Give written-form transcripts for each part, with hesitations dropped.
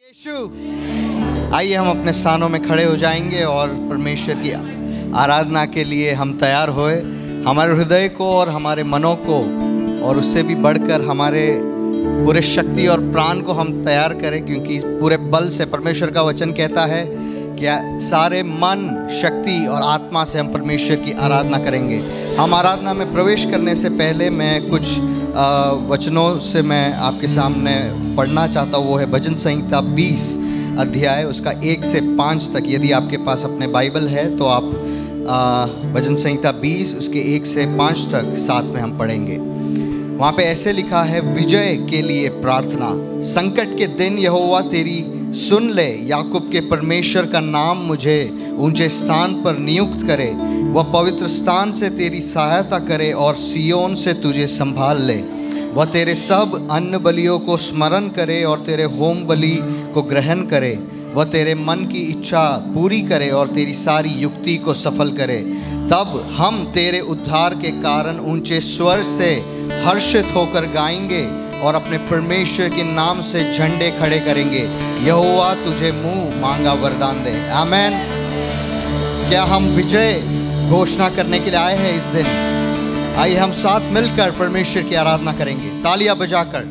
यीशु। आइए हम अपने स्थानों में खड़े हो जाएंगे और परमेश्वर की आराधना के लिए हम तैयार होए। हमारे हृदय को और हमारे मनों को और उससे भी बढ़कर हमारे पूरे शक्ति और प्राण को हम तैयार करें, क्योंकि पूरे बल से परमेश्वर का वचन कहता है कि सारे मन, शक्ति और आत्मा से हम परमेश्वर की आराधना करेंगे। हम आराधना में प्रवेश करने से पहले मैं कुछ वचनों से मैं आपके सामने पढ़ना चाहता हूँ। वो है भजन संहिता 20 अध्याय, उसका 1 से 5 तक। यदि आपके पास अपने बाइबल है तो आप भजन संहिता 20 उसके 1 से 5 तक साथ में हम पढ़ेंगे। वहाँ पे ऐसे लिखा है, विजय के लिए प्रार्थना। संकट के दिन यहोवा तेरी सुन ले, याकूब के परमेश्वर का नाम मुझे ऊंचे स्थान पर नियुक्त करे। वह पवित्र स्थान से तेरी सहायता करे और सियोन से तुझे संभाल ले। वह तेरे सब अन्न बलियों को स्मरण करे और तेरे होम बलि को ग्रहण करे। वह तेरे मन की इच्छा पूरी करे और तेरी सारी युक्ति को सफल करे। तब हम तेरे उद्धार के कारण ऊंचे स्वर से हर्षित होकर गाएंगे और अपने परमेश्वर के नाम से झंडे खड़े करेंगे। यहोवा तुझे मुंह मांगा वरदान दे। आमेन। क्या हम विजय घोषणा करने के लिए आए हैं इस दिन? आइए हम साथ मिलकर परमेश्वर की आराधना करेंगे, तालियां बजाकर।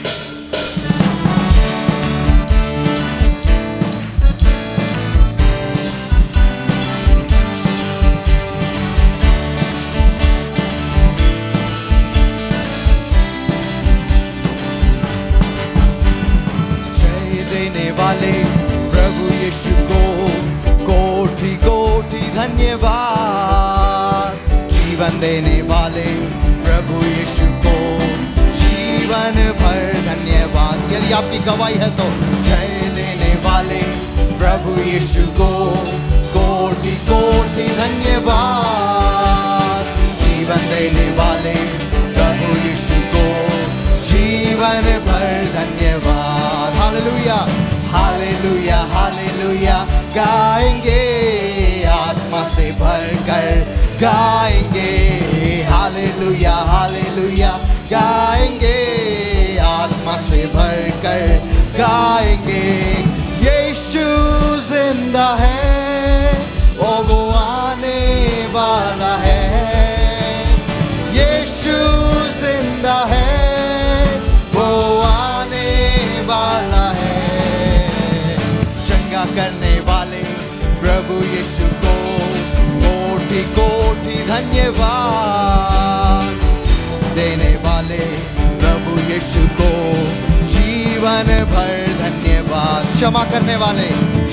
जय देने वाले प्रभु यीशु को कोटि कोटि धन्यवाद। जीवन देने वाले प्रभु यीशु को जीवन भर धन्यवाद। यदि आपकी गवाही है तो जय देने वाले प्रभु यीशु को कोटि कोटि धन्यवाद। जीवन देने वाले प्रभु यीशु को जीवन भर धन्यवाद। हालेलुया हालेलुया हालेलुया गाएंगे, आत्मा से भरकर गाएंगे। हालेलुया हालेलुया गाएंगे, आत्मा से भरकर गाएंगे। यीशु जिंदा है, ओ वो आने वाला है। यीशु जिंदा है, वो आने वाला है। चंगा करने वाले प्रभु यीशु को कोटि कोटि धन्यवाद। देने वाले प्रभु यीशु को जीवन भर धन्यवाद। क्षमा करने वाले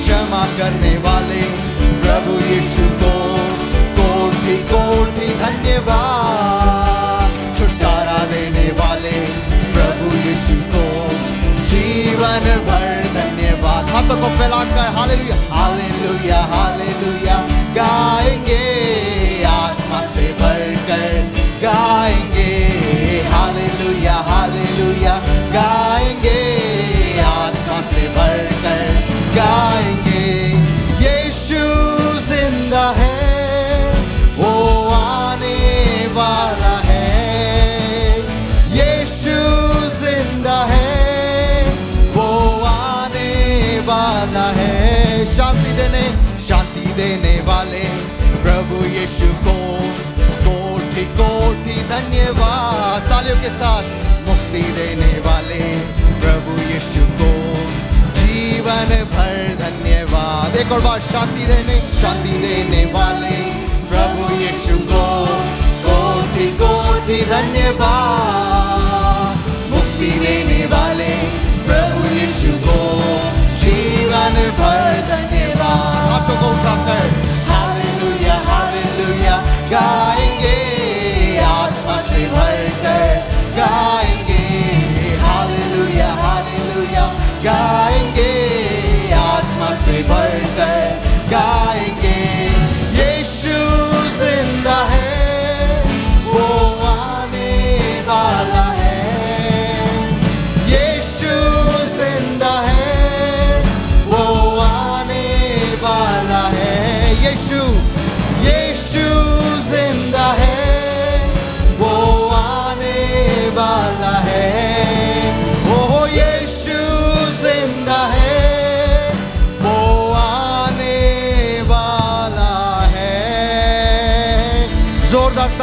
प्रभु यीशु को कोटि कोटि धन्यवाद। छुटकारा देने वाले प्रभु यीशु को जीवन भर धन्यवाद। हाथों को फैलाकर हालेलुया हालेलुया हालेलुया गाएंगे, आत्मा से भरकर गाएंगे। हालेलुया हालेलुया गाएंगे, आत्मा से भरकर गाएंगे। यीशु जिंदा है, वो आने वाला है। यीशु जिंदा है, वो आने वाला है। शांति देने वाले प्रभु यीशु को कोटि कोटि धन्यवाद। तालियों के साथ मुक्ति देने वाले प्रभु यीशु को जीवन भर धन्यवाद। एक और बार शांति देने वाले प्रभु यीशु को कोटि कोटि धन्यवाद। मुक्ति देने वाले प्रभु यीशु को जीवन भर धन्यवाद। हाथों को उठाकर हालेलुया हालेलुया गाएंगे, आत्मा से भरकर गाएंगे। हालेलुया हालेलुया गाएंगे, आत्मा से भरकर गाएंगे। यीशु जिंदा है, वो आने वाला है। यीशु जिंदा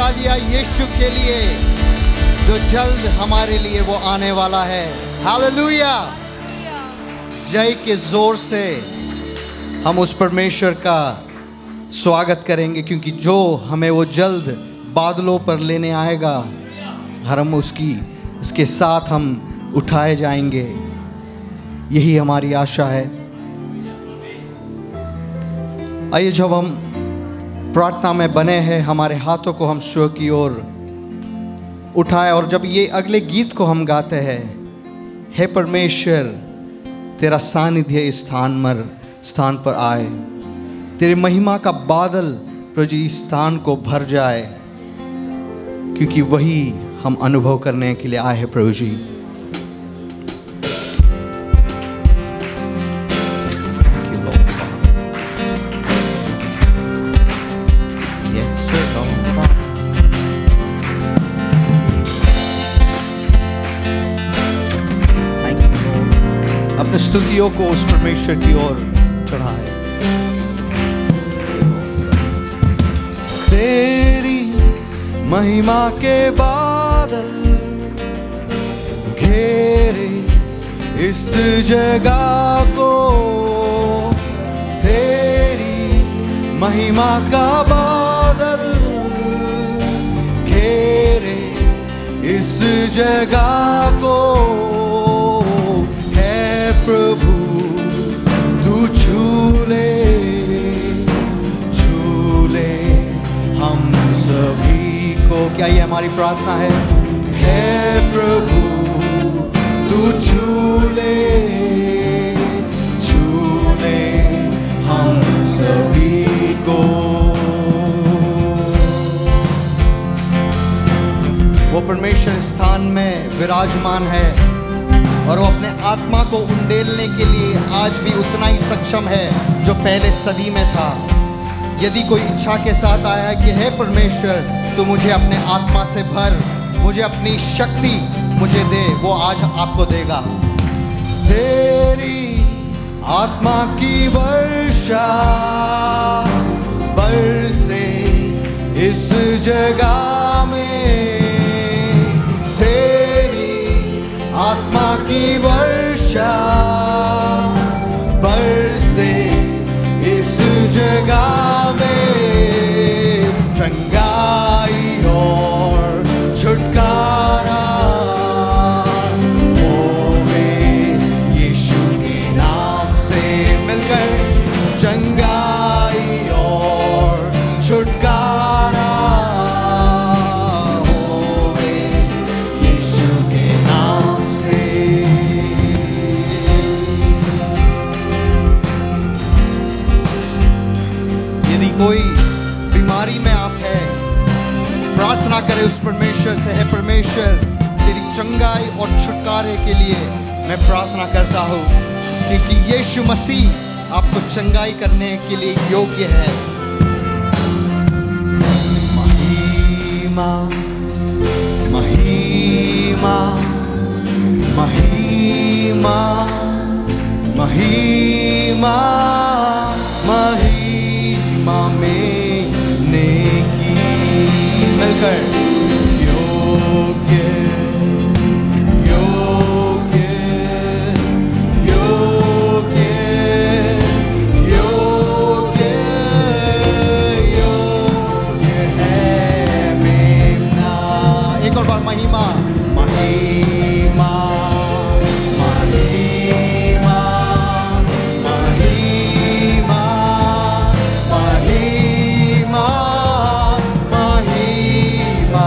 भरोसा लिया यीशु के लिए जो जल्द हमारे लिए वो आने वाला है। हालेलुया। जय के जोर से हम उस परमेश्वर का स्वागत करेंगे, क्योंकि जो हमें वो जल्द बादलों पर लेने आएगा, हम उसके साथ हम उठाए जाएंगे। यही हमारी आशा है। आइए, जब हम प्रार्थना में बने हैं, हमारे हाथों को हम स्वर की ओर उठाए और जब ये अगले गीत को हम गाते हैं, हे परमेश्वर तेरा सानिध्य इस स्थान पर आए, तेरी महिमा का बादल प्रभु जी इस स्थान को भर जाए, क्योंकि वही हम अनुभव करने के लिए आए हैं प्रभु जी। अपने स्तुतियों को उस परमेश्वर की ओर चढ़ाए। तेरी महिमा के बादल घेरे इस जगह को, तेरी महिमा का बादल घेरे इस जगह को। प्रभु तू छूले हम सभी को। क्या ये हमारी प्रार्थना है? हे प्रभु तू छूले हम सभी को। वो परमेश्वर स्थान में विराजमान है और वो अपने आत्मा को उंडेलने के लिए आज भी उतना ही सक्षम है जो पहले सदी में था। यदि कोई इच्छा के साथ आया है कि हे परमेश्वर तू मुझे अपने आत्मा से भर, मुझे अपनी शक्ति मुझे दे, वो आज आपको देगा। तेरी आत्मा की वर्षा बरसे इस जगह में, आत्मा की वर्षा बरसे इस जगह में। चंगाई और छुटकारा होवे यीशु के नाम से। मिलकर चंगाई और छुटकारा होवे यीशु के नाम। कोई बीमारी में आप है, प्रार्थना करें उस परमेश्वर से, है परमेश्वर तेरी चंगाई और छुटकारे के लिए मैं प्रार्थना करता हूँ, क्योंकि यीशु मसीह आपको चंगाई करने के लिए योग्य है। महिमा महिमा महिमा महिमा महिमा मैंने की। मिलकर योग्य योग्य योग्य योग्य योग्य है मेरा। एक और बार महिमा महिमा महिमा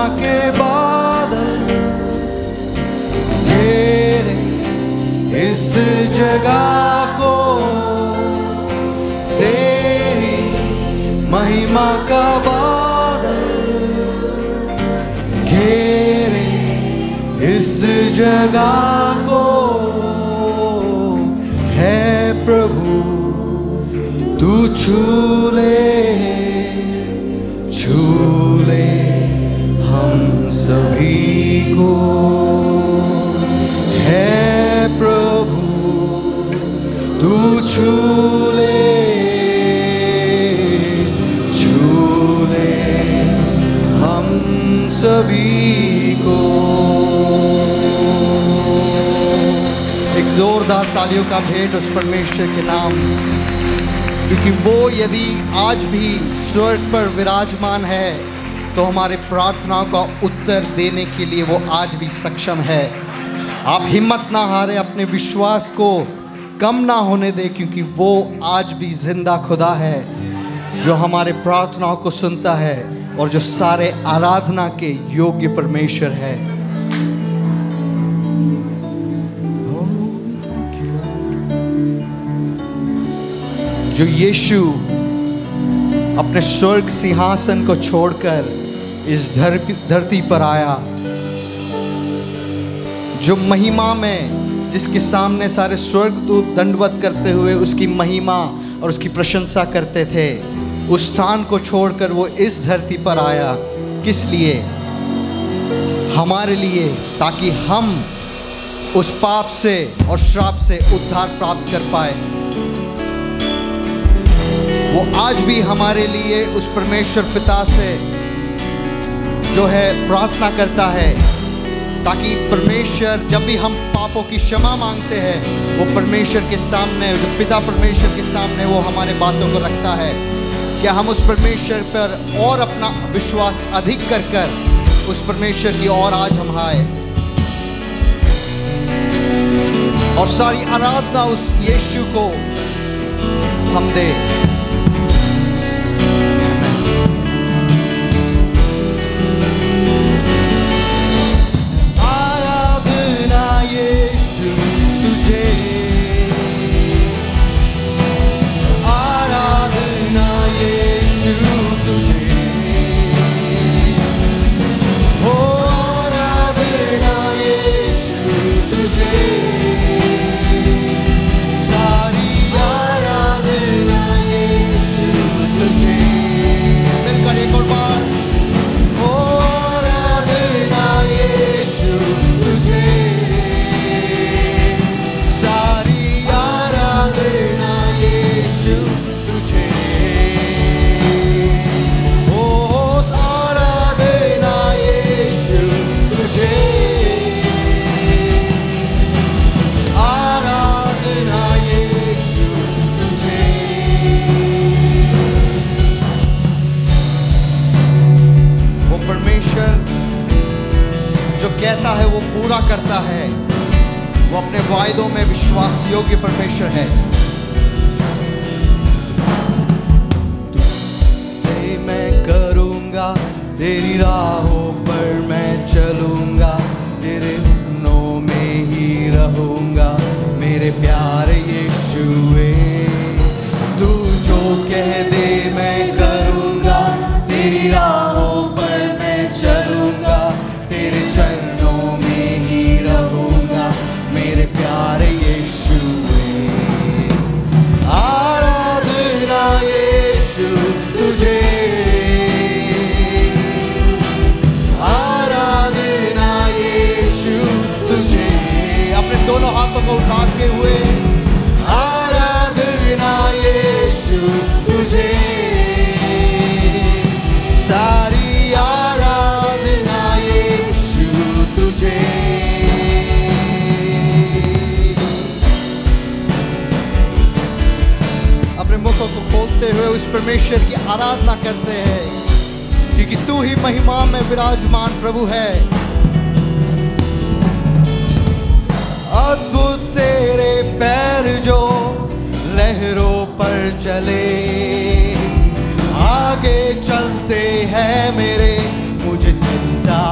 के बादल घेरे इस जगह को, तेरी महिमा का बादल घेरे इस जगह को। है प्रभु तू छू ले हम सभी को। है प्रभु तू छू ले हम सभी को। एक जोरदार तालियों का भेंट उस परमेश्वर के नाम, क्योंकि वो यदि आज भी स्वर्ग पर विराजमान है तो हमारे प्रार्थनाओं का उत्तर देने के लिए वो आज भी सक्षम है। आप हिम्मत ना हारे, अपने विश्वास को कम ना होने दें, क्योंकि वो आज भी जिंदा खुदा है जो हमारे प्रार्थनाओं को सुनता है और जो सारे आराधना के योग्य परमेश्वर है। जो यीशु अपने स्वर्ग सिंहासन को छोड़कर इस धरती पर आया, जो महिमा में जिसके सामने सारे स्वर्गदूत दंडवत करते हुए उसकी महिमा और उसकी प्रशंसा करते थे, उस स्थान को छोड़कर वो इस धरती पर आया। किस लिए? हमारे लिए, ताकि हम उस पाप से और श्राप से उद्धार प्राप्त कर पाए। वो आज भी हमारे लिए उस परमेश्वर पिता से जो है प्रार्थना करता है, ताकि परमेश्वर जब भी हम पापों की क्षमा मांगते हैं, वो परमेश्वर के सामने, जो पिता परमेश्वर के सामने वो हमारे बातों को रखता है। क्या हम उस परमेश्वर पर और अपना विश्वास अधिक कर उस परमेश्वर की ओर आज हम आए और सारी आराधना उस यीशु को हम दे। कहता है वो पूरा करता है, वो अपने वायदों में विश्वास योग्य परमेश्वर है। तुझे मैं करूँगा, तेरी राहों पर मैं चलूँगा, तेरे हुक्मों में ही रहूँगा, मेरे प्यारे यीशुए। तू जो कह दे मैं करूँगा, तेरी राहों पर मैं चलूँगा, तेरे चरणों में ही रहूँगा, मेरे प्यारे यीशुए। आराधना यीशु तुझे, आराधना यीशु तुझे। अपने दोनों हाथों को उठा के हुए, आराधना यीशु तुझे, सारी आराधना यीशु तुझे। अपने मुखों को खोलते हुए उस परमेश्वर की आराधना करते हैं, क्योंकि तू ही महिमा में विराजमान प्रभु है। अद्भुत तेरे पैर जो लहरों पर चले, आगे चलते हैं मेरे, मुझे चिंता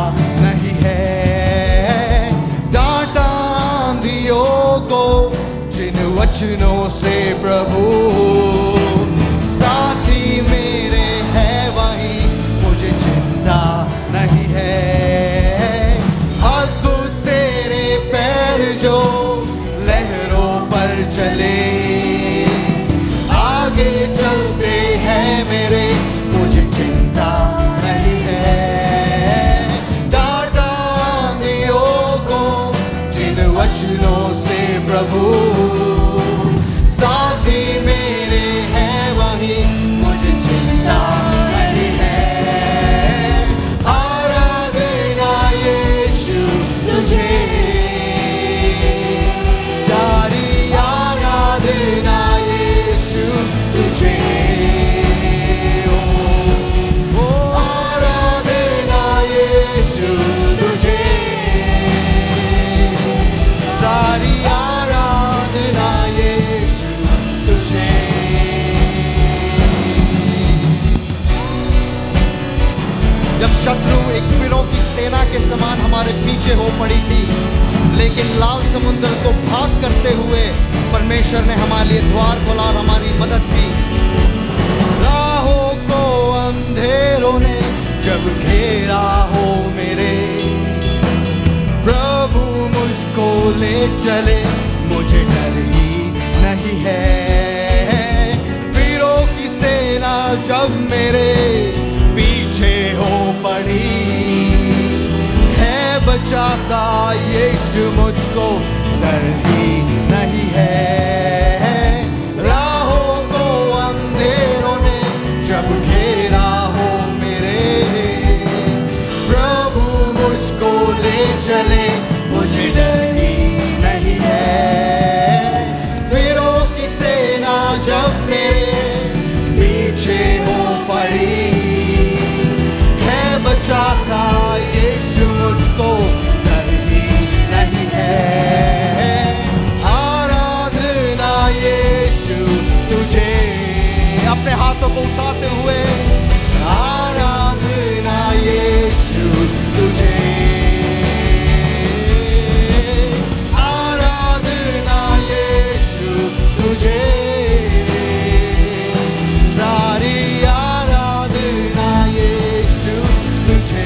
वचनों से प्रभु साथी मेरे है वहीं, मुझे चिंता नहीं है। अद्भुत तेरे पैर जो लहरों पर चले, आगे चलते हैं मेरे, मुझे चिंता नहीं है। डांटा आंधियों को जिन वचनों से प्रभु साथी मेरे हैं वहीं, मुझे चिंता नहीं है। आराधना यीशु तुझे, सारी आराधना यीशु तुझे। ओ आराधना यीशु तुझे, सारी आराधना यीशु तुझे। जब शत्रु एक फिरौं की सेना के समान हमारे पीछे हो पड़ी थी, लेकिन लाल समुद्र को भाग करते हुए परमेश्वर ने हमारे लिए द्वार खोला और हमारी मदद की। राहों को अंधेरों ने जब घेरा हो मेरे, प्रभु मुझको ले चले, मुझे डर ही नहीं है। फिरौं की सेना जब मेरे पीछे हो पड़ी, है बचाता यीशु मुझको, डर ही नहीं है। राहों को अंधेरों ने जब घेरा हो मेरे, प्रभु मुझको ले चले, मुझे डर ही नहीं है। फिरौं की सेना जब मेरे पीछे हो पड़ी, है बचाता यीशु मुझको, डर ही नहीं है। आराधना यीशु तुझे, अपने हाथों को उठाते हुए आराधना यीशु तुझे, आराधना यीशु तुझे, सारी आराधना यीशु तुझे।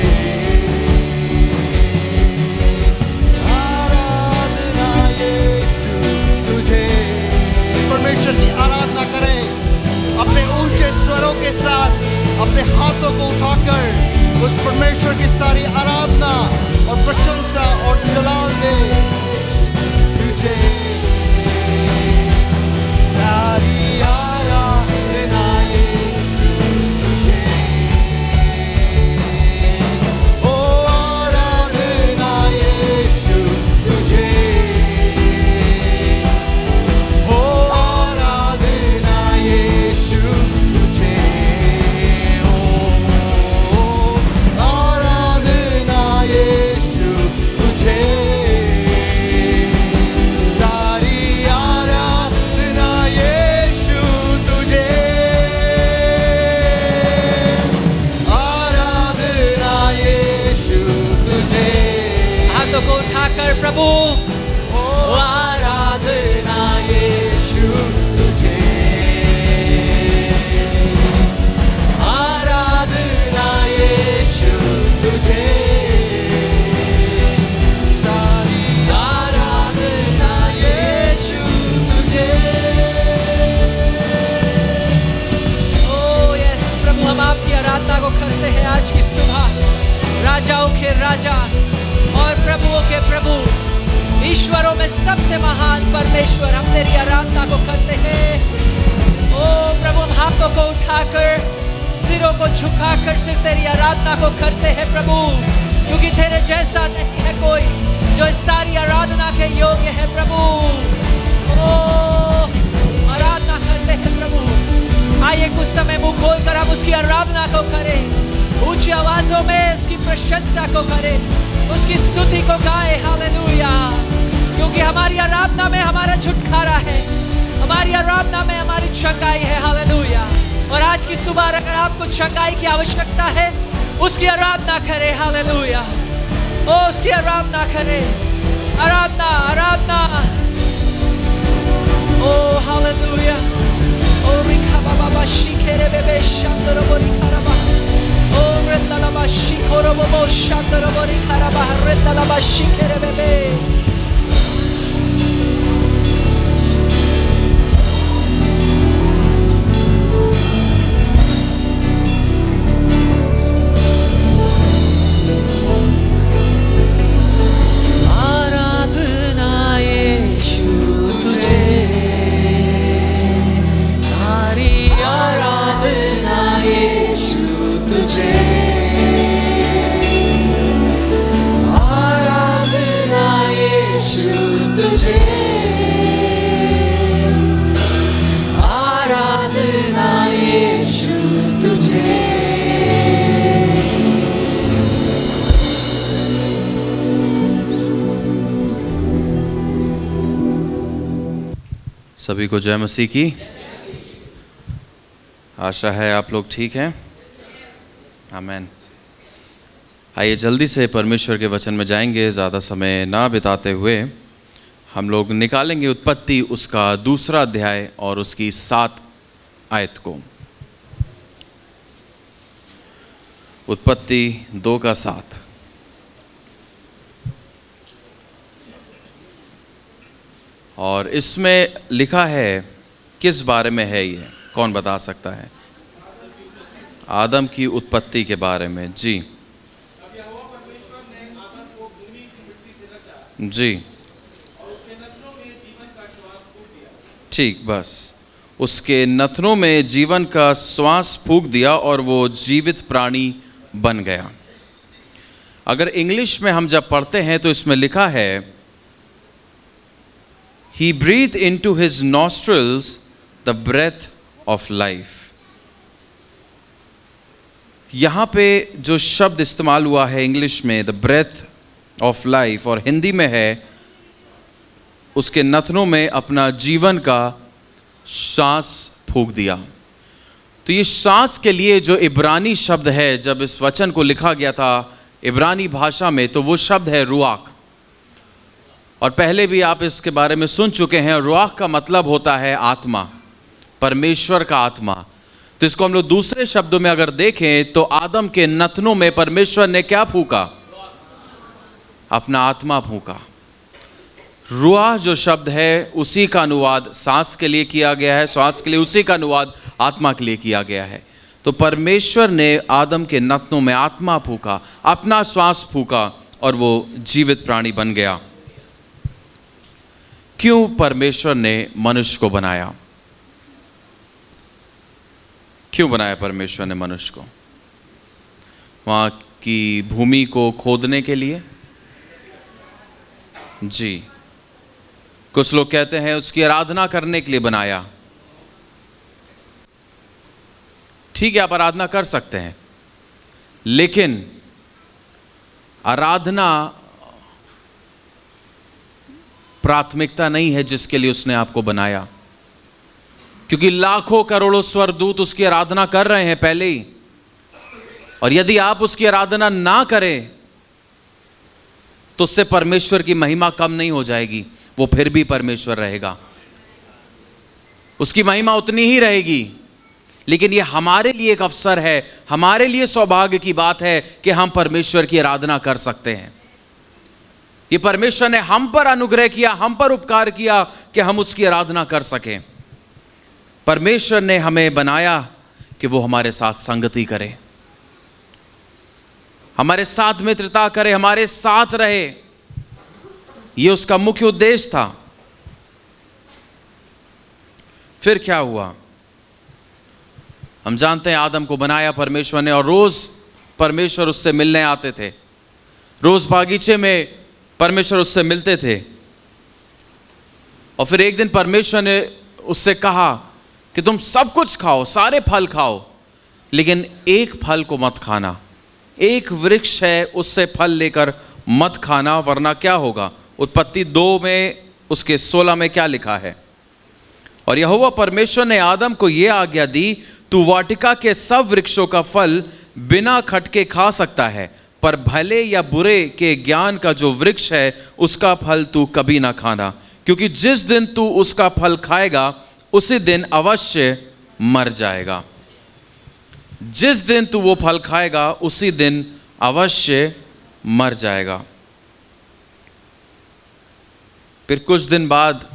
आराधना यीशु तुझे। परमेश्वर की आराधना करें अपने ऊंचे स्वरों के साथ, अपने हाथों को उठाकर उस परमेश्वर की सारी आराधना और प्रशंसा और जलाल दे तुझे। सारी आराधना यीशु तुझे, ओ आराधना यीशु तुझे, ओ आराधना यीशु तुझे, ओ आराधना यीशु तुझे, सारी आराधना यीशु तुझे, आराधना यीशु तुझे। हाथों को उठाकर प्रभु, ओ आराधना यीशु तुझे, आराधना यीशु तुझे, सारी आराधना यीशु तुझे। ओ यस प्रभु, हम आपकी आराधना को करते हैं आज की सुबह। राजाओं के राजा और प्रभुओं के प्रभु, ईश्वरों में सबसे महान परमेश्वर, हम तेरी आराधना को करते हैं। ओ प्रभु, हम हाथों को उठाकर, सिरों को झुकाकर सिर्फ तेरी आराधना को करते हैं प्रभु, क्योंकि तेरे जैसा नहीं है कोई जो इस सारी आराधना के योग्य है प्रभु। ओ आराधना करते हैं प्रभु। आइए कुछ समय मुंह खोलकर हम उसकी आराधना को करें, ऊंची आवाजों में उसकी प्रशंसा को करें, उसकी स्तुति को गाए। हालेलुया। क्योंकि हमारी आराधना में हमारा छुटकारा है, हमारी आराधना में हमारी चंगाई है। हालेलुया। और आज की सुबह अगर आपको चंगाई की आवश्यकता है, उसकी आराधना करें। हालेलुया। ओ उसकी आराधना करें। आराधना आराधना Oh, hallelujah. Oh, rikababa shikere bebe shandoro bori karaba. Oh, rendalaba shikoro bobo shandoro bori karaba. Rendalaba shikere bebe. सभी को जय मसीह की। आशा है आप लोग ठीक हैं। आमीन। आइए जल्दी से परमेश्वर के वचन में जाएंगे, ज़्यादा समय ना बिताते हुए हम लोग निकालेंगे उत्पत्ति उसका 2 अध्याय और उसकी 7 आयत को। उत्पत्ति 2:7। और इसमें लिखा है, किस बारे में है ये, कौन बता सकता है? आदम की उत्पत्ति के बारे में। जी जी, ठीक, बस उसके नथनों में जीवन का श्वास फूंक दिया और वो जीवित प्राणी बन गया। अगर इंग्लिश में हम जब पढ़ते हैं तो इसमें लिखा है, He breathed into his nostrils the breath of life. यहाँ पे जो शब्द इस्तेमाल हुआ है इंग्लिश में the breath of life, और हिंदी में है उसके नथनों में अपना जीवन का सांस फूंक दिया। तो ये सांस के लिए जो इब्रानी शब्द है, जब इस वचन को लिखा गया था इब्रानी भाषा में, तो वो शब्द है रुआक। और पहले भी आप इसके बारे में सुन चुके हैं। रुआक का मतलब होता है आत्मा, परमेश्वर का आत्मा। तो इसको हम लोग दूसरे शब्दों में अगर देखें तो आदम के नथनों में परमेश्वर ने क्या फूंका? अपना आत्मा फूंका। रुआह जो शब्द है उसी का अनुवाद सांस के लिए किया गया है, श्वास के लिए, उसी का अनुवाद आत्मा के लिए किया गया है। तो परमेश्वर ने आदम के नथनों में आत्मा फूंका, अपना श्वास फूंका और वो जीवित प्राणी बन गया। क्यों परमेश्वर ने मनुष्य को बनाया? क्यों बनाया परमेश्वर ने मनुष्य को? वहाँ की भूमि को खोदने के लिए? जी। कुछ लोग कहते हैं उसकी आराधना करने के लिए बनाया। ठीक है, आप आराधना कर सकते हैं, लेकिन आराधना प्राथमिकता नहीं है जिसके लिए उसने आपको बनाया, क्योंकि लाखों करोड़ों स्वर्गदूत उसकी आराधना कर रहे हैं पहले ही। और यदि आप उसकी आराधना ना करें तो उससे परमेश्वर की महिमा कम नहीं हो जाएगी, वो फिर भी परमेश्वर रहेगा, उसकी महिमा उतनी ही रहेगी। लेकिन ये हमारे लिए एक अवसर है, हमारे लिए सौभाग्य की बात है कि हम परमेश्वर की आराधना कर सकते हैं। ये परमेश्वर ने हम पर अनुग्रह किया, हम पर उपकार किया कि हम उसकी आराधना कर सकें। परमेश्वर ने हमें बनाया कि वो हमारे साथ संगति करे, हमारे साथ मित्रता करे, हमारे साथ रहे। ये उसका मुख्य उद्देश्य था। फिर क्या हुआ? हम जानते हैं आदम को बनाया परमेश्वर ने, और रोज परमेश्वर उससे मिलने आते थे। रोज बागीचे में परमेश्वर उससे मिलते थे। और फिर एक दिन परमेश्वर ने उससे कहा कि तुम सब कुछ खाओ, सारे फल खाओ, लेकिन एक फल को मत खाना। एक वृक्ष है, उससे फल लेकर मत खाना, वरना क्या होगा? उत्पत्ति 2 में उसके 16 में क्या लिखा है? और यहोवा परमेश्वर ने आदम को यह आज्ञा दी, तू वाटिका के सब वृक्षों का फल बिना खटके खा सकता है, पर भले या बुरे के ज्ञान का जो वृक्ष है उसका फल तू कभी ना खाना, क्योंकि जिस दिन तू उसका फल खाएगा उसी दिन अवश्य मर जाएगा। जिस दिन तू वो फल खाएगा उसी दिन अवश्य मर जाएगा। फिर कुछ दिन बाद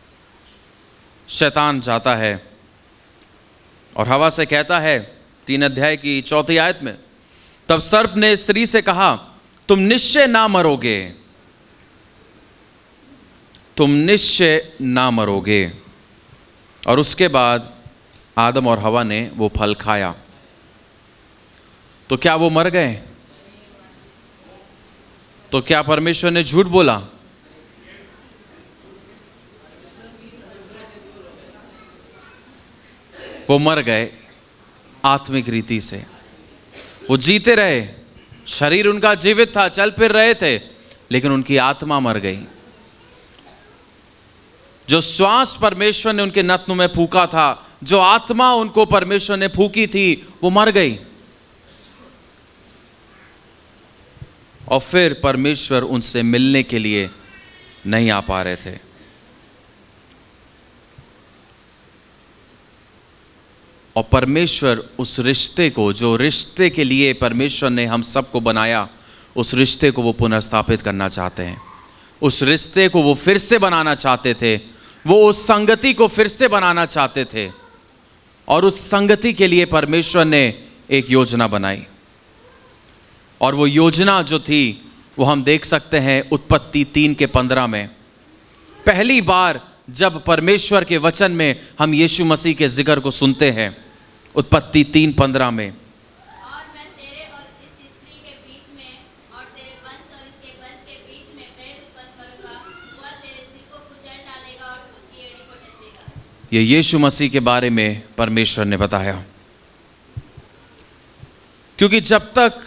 शैतान जाता है और हवा से कहता है 3 अध्याय की 4 आयत में, तब सर्प ने स्त्री से कहा, तुम निश्चय ना मरोगे, तुम निश्चय ना मरोगे। और उसके बाद आदम और हवा ने वो फल खाया। तो क्या वो मर गए? तो क्या परमेश्वर ने झूठ बोला? वो मर गए आत्मिक रीति से। वो जीते रहे, शरीर उनका जीवित था, चल फिर रहे थे, लेकिन उनकी आत्मा मर गई। जो श्वास परमेश्वर ने उनके नथनों में फूंका था, जो आत्मा उनको परमेश्वर ने फूंकी थी, वो मर गई। और फिर परमेश्वर उनसे मिलने के लिए नहीं आ पा रहे थे। और परमेश्वर उस रिश्ते को, जो रिश्ते के लिए परमेश्वर ने हम सबको बनाया, उस रिश्ते को वो पुनर्स्थापित करना चाहते हैं। उस रिश्ते को वो फिर से बनाना चाहते थे। वो उस संगति को फिर से बनाना चाहते थे। और उस संगति के लिए परमेश्वर ने एक योजना बनाई। और वो योजना जो थी वो हम देख सकते हैं उत्पत्ति 3:15 में। पहली बार जब परमेश्वर के वचन में हम यीशु मसीह के जिक्र को सुनते हैं, उत्पत्ति 3:15 में, और मैं तेरे और इस स्त्री के बीच में और तेरे वंश और इसके वंश के बीच में बैर उत्पन्न करूंगा, वह तेरे सिर को कुचल डालेगा और तू उसकी एड़ी को डसेगा। ये यीशु मसीह के बारे में परमेश्वर ने बताया। क्योंकि जब तक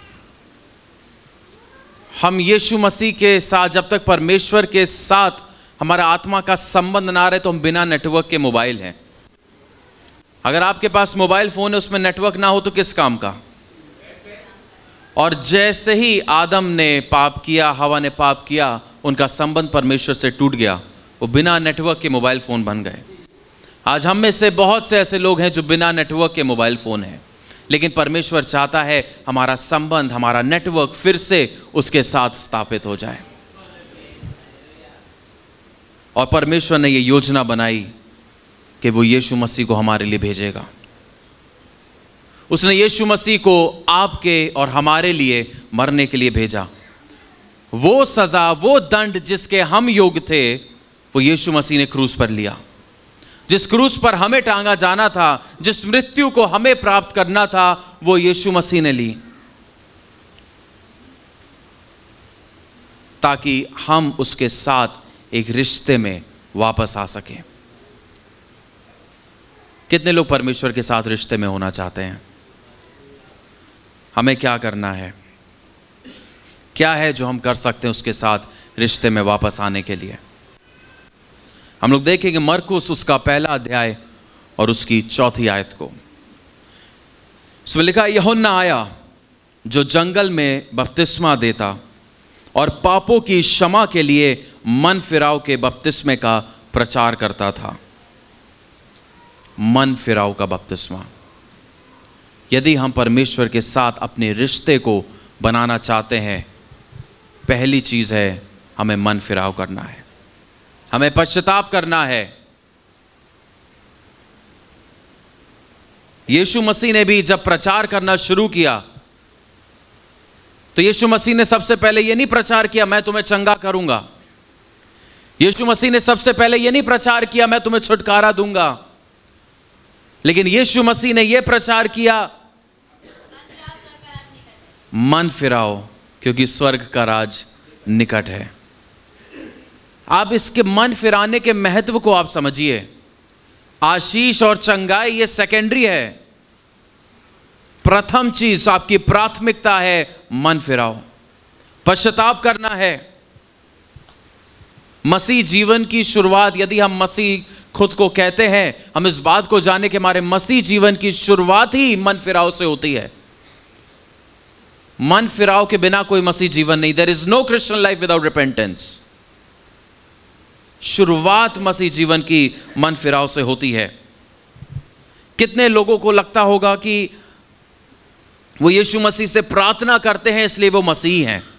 हम यीशु मसीह के साथ, जब तक परमेश्वर के साथ हमारा आत्मा का संबंध ना रहे, तो हम बिना नेटवर्क के मोबाइल हैं। अगर आपके पास मोबाइल फोन है, उसमें नेटवर्क ना हो तो किस काम का? और जैसे ही आदम ने पाप किया, हवा ने पाप किया, उनका संबंध परमेश्वर से टूट गया। वो बिना नेटवर्क के मोबाइल फोन बन गए। आज हम में से बहुत से ऐसे लोग हैं जो बिना नेटवर्क के मोबाइल फोन हैं। लेकिन परमेश्वर चाहता है हमारा संबंध, हमारा नेटवर्क फिर से उसके साथ स्थापित हो जाए। और परमेश्वर ने ये योजना बनाई कि वो यीशु मसीह को हमारे लिए भेजेगा। उसने यीशु मसीह को आपके और हमारे लिए मरने के लिए भेजा। वो सजा, वो दंड जिसके हम योग्य थे, वो यीशु मसीह ने क्रूस पर लिया। जिस क्रूस पर हमें टांगा जाना था, जिस मृत्यु को हमें प्राप्त करना था, वो यीशु मसीह ने ली, ताकि हम उसके साथ एक रिश्ते में वापस आ सकें। कितने लोग परमेश्वर के साथ रिश्ते में होना चाहते हैं? हमें क्या करना है? क्या है जो हम कर सकते हैं उसके साथ रिश्ते में वापस आने के लिए? हम लोग देखेंगे मरकुस उसका 1 अध्याय और उसकी 4 आयत को। इसमें लिखा, यूहन्ना आया जो जंगल में बपतिस्मा देता और पापों की क्षमा के लिए मन फिराव के बपतिस्मे का प्रचार करता था। मन फिराव का बपतिस्मा। यदि हम परमेश्वर के साथ अपने रिश्ते को बनाना चाहते हैं, पहली चीज है हमें मन फिराव करना है, हमें पश्चाताप करना है। यीशु मसीह ने भी जब प्रचार करना शुरू किया, तो यीशु मसीह ने सबसे पहले यह नहीं प्रचार किया मैं तुम्हें चंगा करूंगा। यीशु मसीह ने सबसे पहले यह नहीं प्रचार किया मैं तुम्हें छुटकारा दूंगा। लेकिन यीशु मसीह ने यह प्रचार किया, मन फिराओ क्योंकि स्वर्ग का राज निकट है। आप इसके मन फिराने के महत्व को आप समझिए। आशीष और चंगाई ये सेकेंडरी है। प्रथम चीज आपकी प्राथमिकता है मन फिराओ, पश्चाताप करना है। मसीह जीवन की शुरुआत, यदि हम मसीह खुद को कहते हैं, हम इस बात को जाने के हमारे मसीह जीवन की शुरुआत ही मन फिराव से होती है। मन फिराव के बिना कोई मसीह जीवन नहीं। There is no Christian life without repentance. शुरुआत मसीह जीवन की मन फिराव से होती है। कितने लोगों को लगता होगा कि वो यीशु मसीह से प्रार्थना करते हैं इसलिए वो मसीह हैं,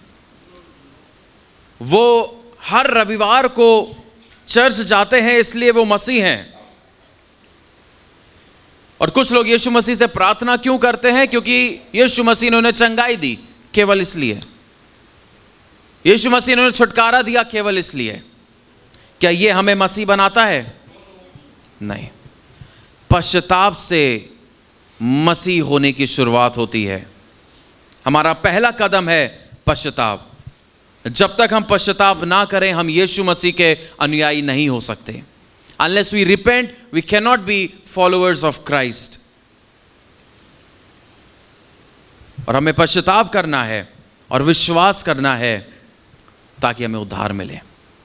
वो हर रविवार को चर्च जाते हैं इसलिए वो मसीह हैं। और कुछ लोग यीशु मसीह से प्रार्थना क्यों करते हैं? क्योंकि यीशु मसीह ने उन्हें चंगाई दी, केवल इसलिए। यीशु मसीह ने उन्हें छुटकारा दिया, केवल इसलिए। क्या यह हमें मसीह बनाता है? नहीं। पश्चाताप से मसीह होने की शुरुआत होती है। हमारा पहला कदम है पश्चाताप। जब तक हम पश्चाताप ना करें, हम यीशु मसीह के अनुयायी नहीं हो सकते। Unless we repent, we cannot be followers of Christ. और हमें पश्चाताप करना है और विश्वास करना है ताकि हमें उद्धार मिले।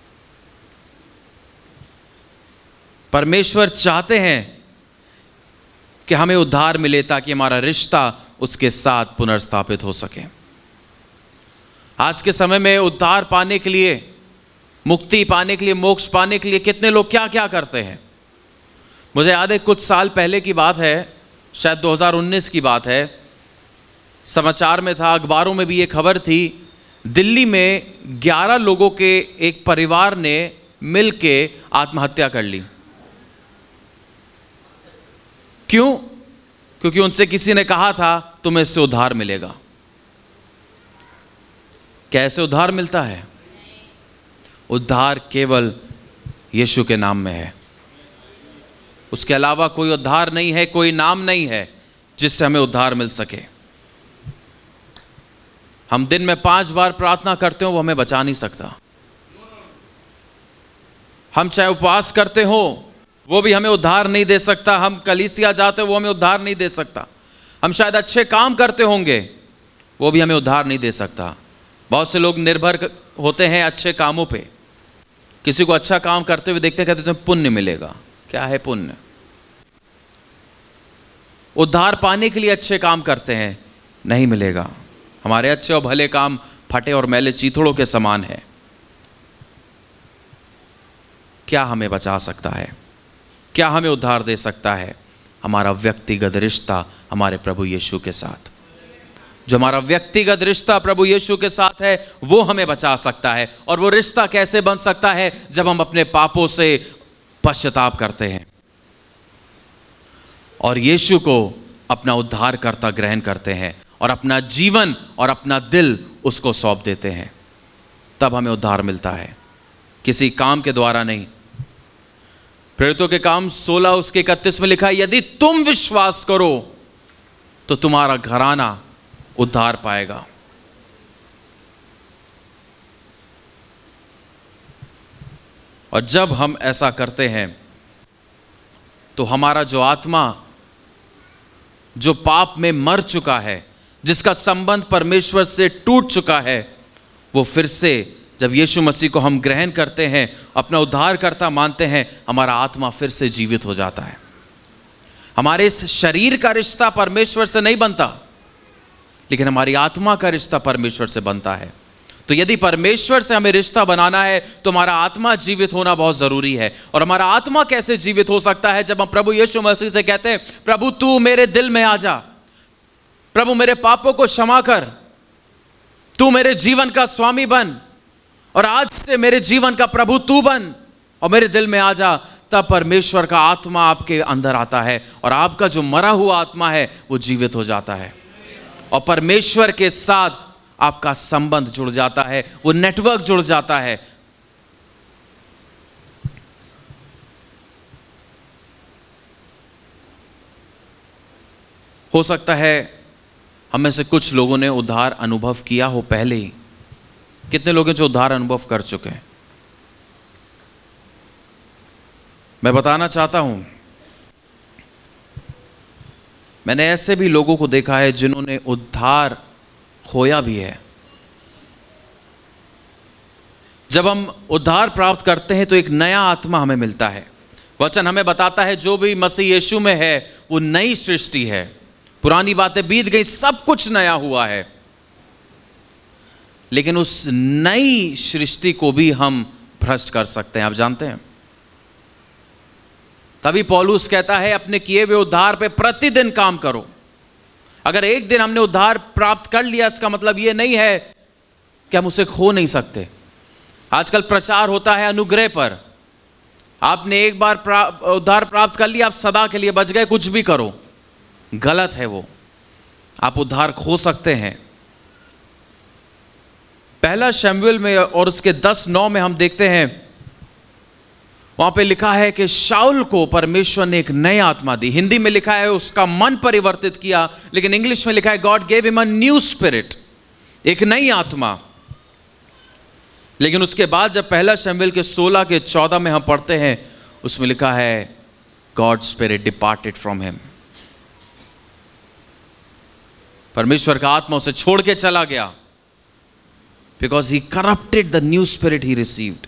परमेश्वर चाहते हैं कि हमें उद्धार मिले ताकि हमारा रिश्ता उसके साथ पुनर्स्थापित हो सके। आज के समय में उद्धार पाने के लिए, मुक्ति पाने के लिए, मोक्ष पाने के लिए कितने लोग क्या क्या करते हैं। मुझे याद है कुछ साल पहले की बात है, शायद 2019 की बात है, समाचार में था, अखबारों में भी ये खबर थी, दिल्ली में 11 लोगों के एक परिवार ने मिल के आत्महत्या कर ली। क्यों? क्योंकि उनसे किसी ने कहा था तुम्हें इससे उद्धार मिलेगा। कैसे उद्धार मिलता है? उद्धार केवल यीशु के नाम में है। उसके अलावा कोई उद्धार नहीं है, कोई नाम नहीं है जिससे हमें उद्धार मिल सके। हम दिन में 5 बार प्रार्थना करते हो, वो हमें बचा नहीं सकता। हम चाहे उपवास करते हो, वो भी हमें उद्धार नहीं दे सकता। हम कलीसिया जाते हो, वो हमें उद्धार नहीं दे सकता। हम शायद अच्छे काम करते होंगे, वो भी हमें उद्धार नहीं दे सकता। बहुत से लोग निर्भर होते हैं अच्छे कामों पे। किसी को अच्छा काम करते हुए देखते, कहते हैं पुण्य मिलेगा। क्या है पुण्य? उद्धार पाने के लिए अच्छे काम करते हैं, नहीं मिलेगा। हमारे अच्छे और भले काम फटे और मैले चीथड़ों के समान है। क्या हमें बचा सकता है? क्या हमें उद्धार दे सकता है? हमारा व्यक्तिगत रिश्ता हमारे प्रभु यीशु के साथ। जो हमारा व्यक्तिगत रिश्ता प्रभु यीशु के साथ है, वो हमें बचा सकता है। और वो रिश्ता कैसे बन सकता है? जब हम अपने पापों से पश्चाताप करते हैं और यीशु को अपना उद्धारकर्ता ग्रहण करते हैं और अपना जीवन और अपना दिल उसको सौंप देते हैं, तब हमें उद्धार मिलता है। किसी काम के द्वारा नहीं। प्रेरितों के काम 16 उसके 31 में लिखा है, यदि तुम विश्वास करो तो तुम्हारा घराना उद्धार पाएगा। और जब हम ऐसा करते हैं तो हमारा जो आत्मा जो पाप में मर चुका है, जिसका संबंध परमेश्वर से टूट चुका है, वो फिर से जब यीशु मसीह को हम ग्रहण करते हैं, अपना उद्धारकर्ता मानते हैं, हमारा आत्मा फिर से जीवित हो जाता है। हमारे इस शरीर का रिश्ता परमेश्वर से नहीं बनता, लेकिन हमारी आत्मा का रिश्ता परमेश्वर से बनता है। तो यदि परमेश्वर से हमें रिश्ता बनाना है तो हमारा आत्मा जीवित होना बहुत जरूरी है। और हमारा आत्मा कैसे जीवित हो सकता है? जब हम प्रभु यीशु मसीह से कहते हैं, प्रभु तू मेरे दिल में आ जा, प्रभु मेरे पापों को क्षमा कर, तू मेरे जीवन का स्वामी बन, और आज से मेरे जीवन का प्रभु तू बन और मेरे दिल में आ जा। तब परमेश्वर का आत्मा आपके अंदर आता है और आपका जो मरा हुआ आत्मा है वो जीवित हो जाता है और परमेश्वर के साथ आपका संबंध जुड़ जाता है, वो नेटवर्क जुड़ जाता है। हो सकता है हम में से कुछ लोगों ने उद्धार अनुभव किया हो पहले ही। कितने लोग हैं जो उद्धार अनुभव कर चुके हैं? मैं बताना चाहता हूं, मैंने ऐसे भी लोगों को देखा है जिन्होंने उद्धार खोया भी है। जब हम उद्धार प्राप्त करते हैं तो एक नया आत्मा हमें मिलता है। वचन हमें बताता है जो भी मसीह यीशु में है वो नई सृष्टि है, पुरानी बातें बीत गई, सब कुछ नया हुआ है। लेकिन उस नई सृष्टि को भी हम भ्रष्ट कर सकते हैं, आप जानते हैं। तभी पौलुस कहता है अपने किए हुए उद्धार पे प्रतिदिन काम करो। अगर एक दिन हमने उद्धार प्राप्त कर लिया, इसका मतलब यह नहीं है कि हम उसे खो नहीं सकते। आजकल प्रचार होता है अनुग्रह पर। आपने एक बार उद्धार प्राप्त कर लिया, आप सदा के लिए बच गए, कुछ भी करो, गलत है वो। आप उद्धार खो सकते हैं। पहला शमूएल में और उसके 10:9 में हम देखते हैं, वहां पे लिखा है कि शाऊल को परमेश्वर ने एक नई आत्मा दी। हिंदी में लिखा है उसका मन परिवर्तित किया, लेकिन इंग्लिश में लिखा है God gave him a new spirit, एक नई आत्मा। लेकिन उसके बाद जब पहला शमूएल के 16 के 14 में हम पढ़ते हैं, उसमें लिखा है God spirit departed from him. परमेश्वर का आत्मा उसे छोड़ के चला गया, because he corrupted the new spirit he received.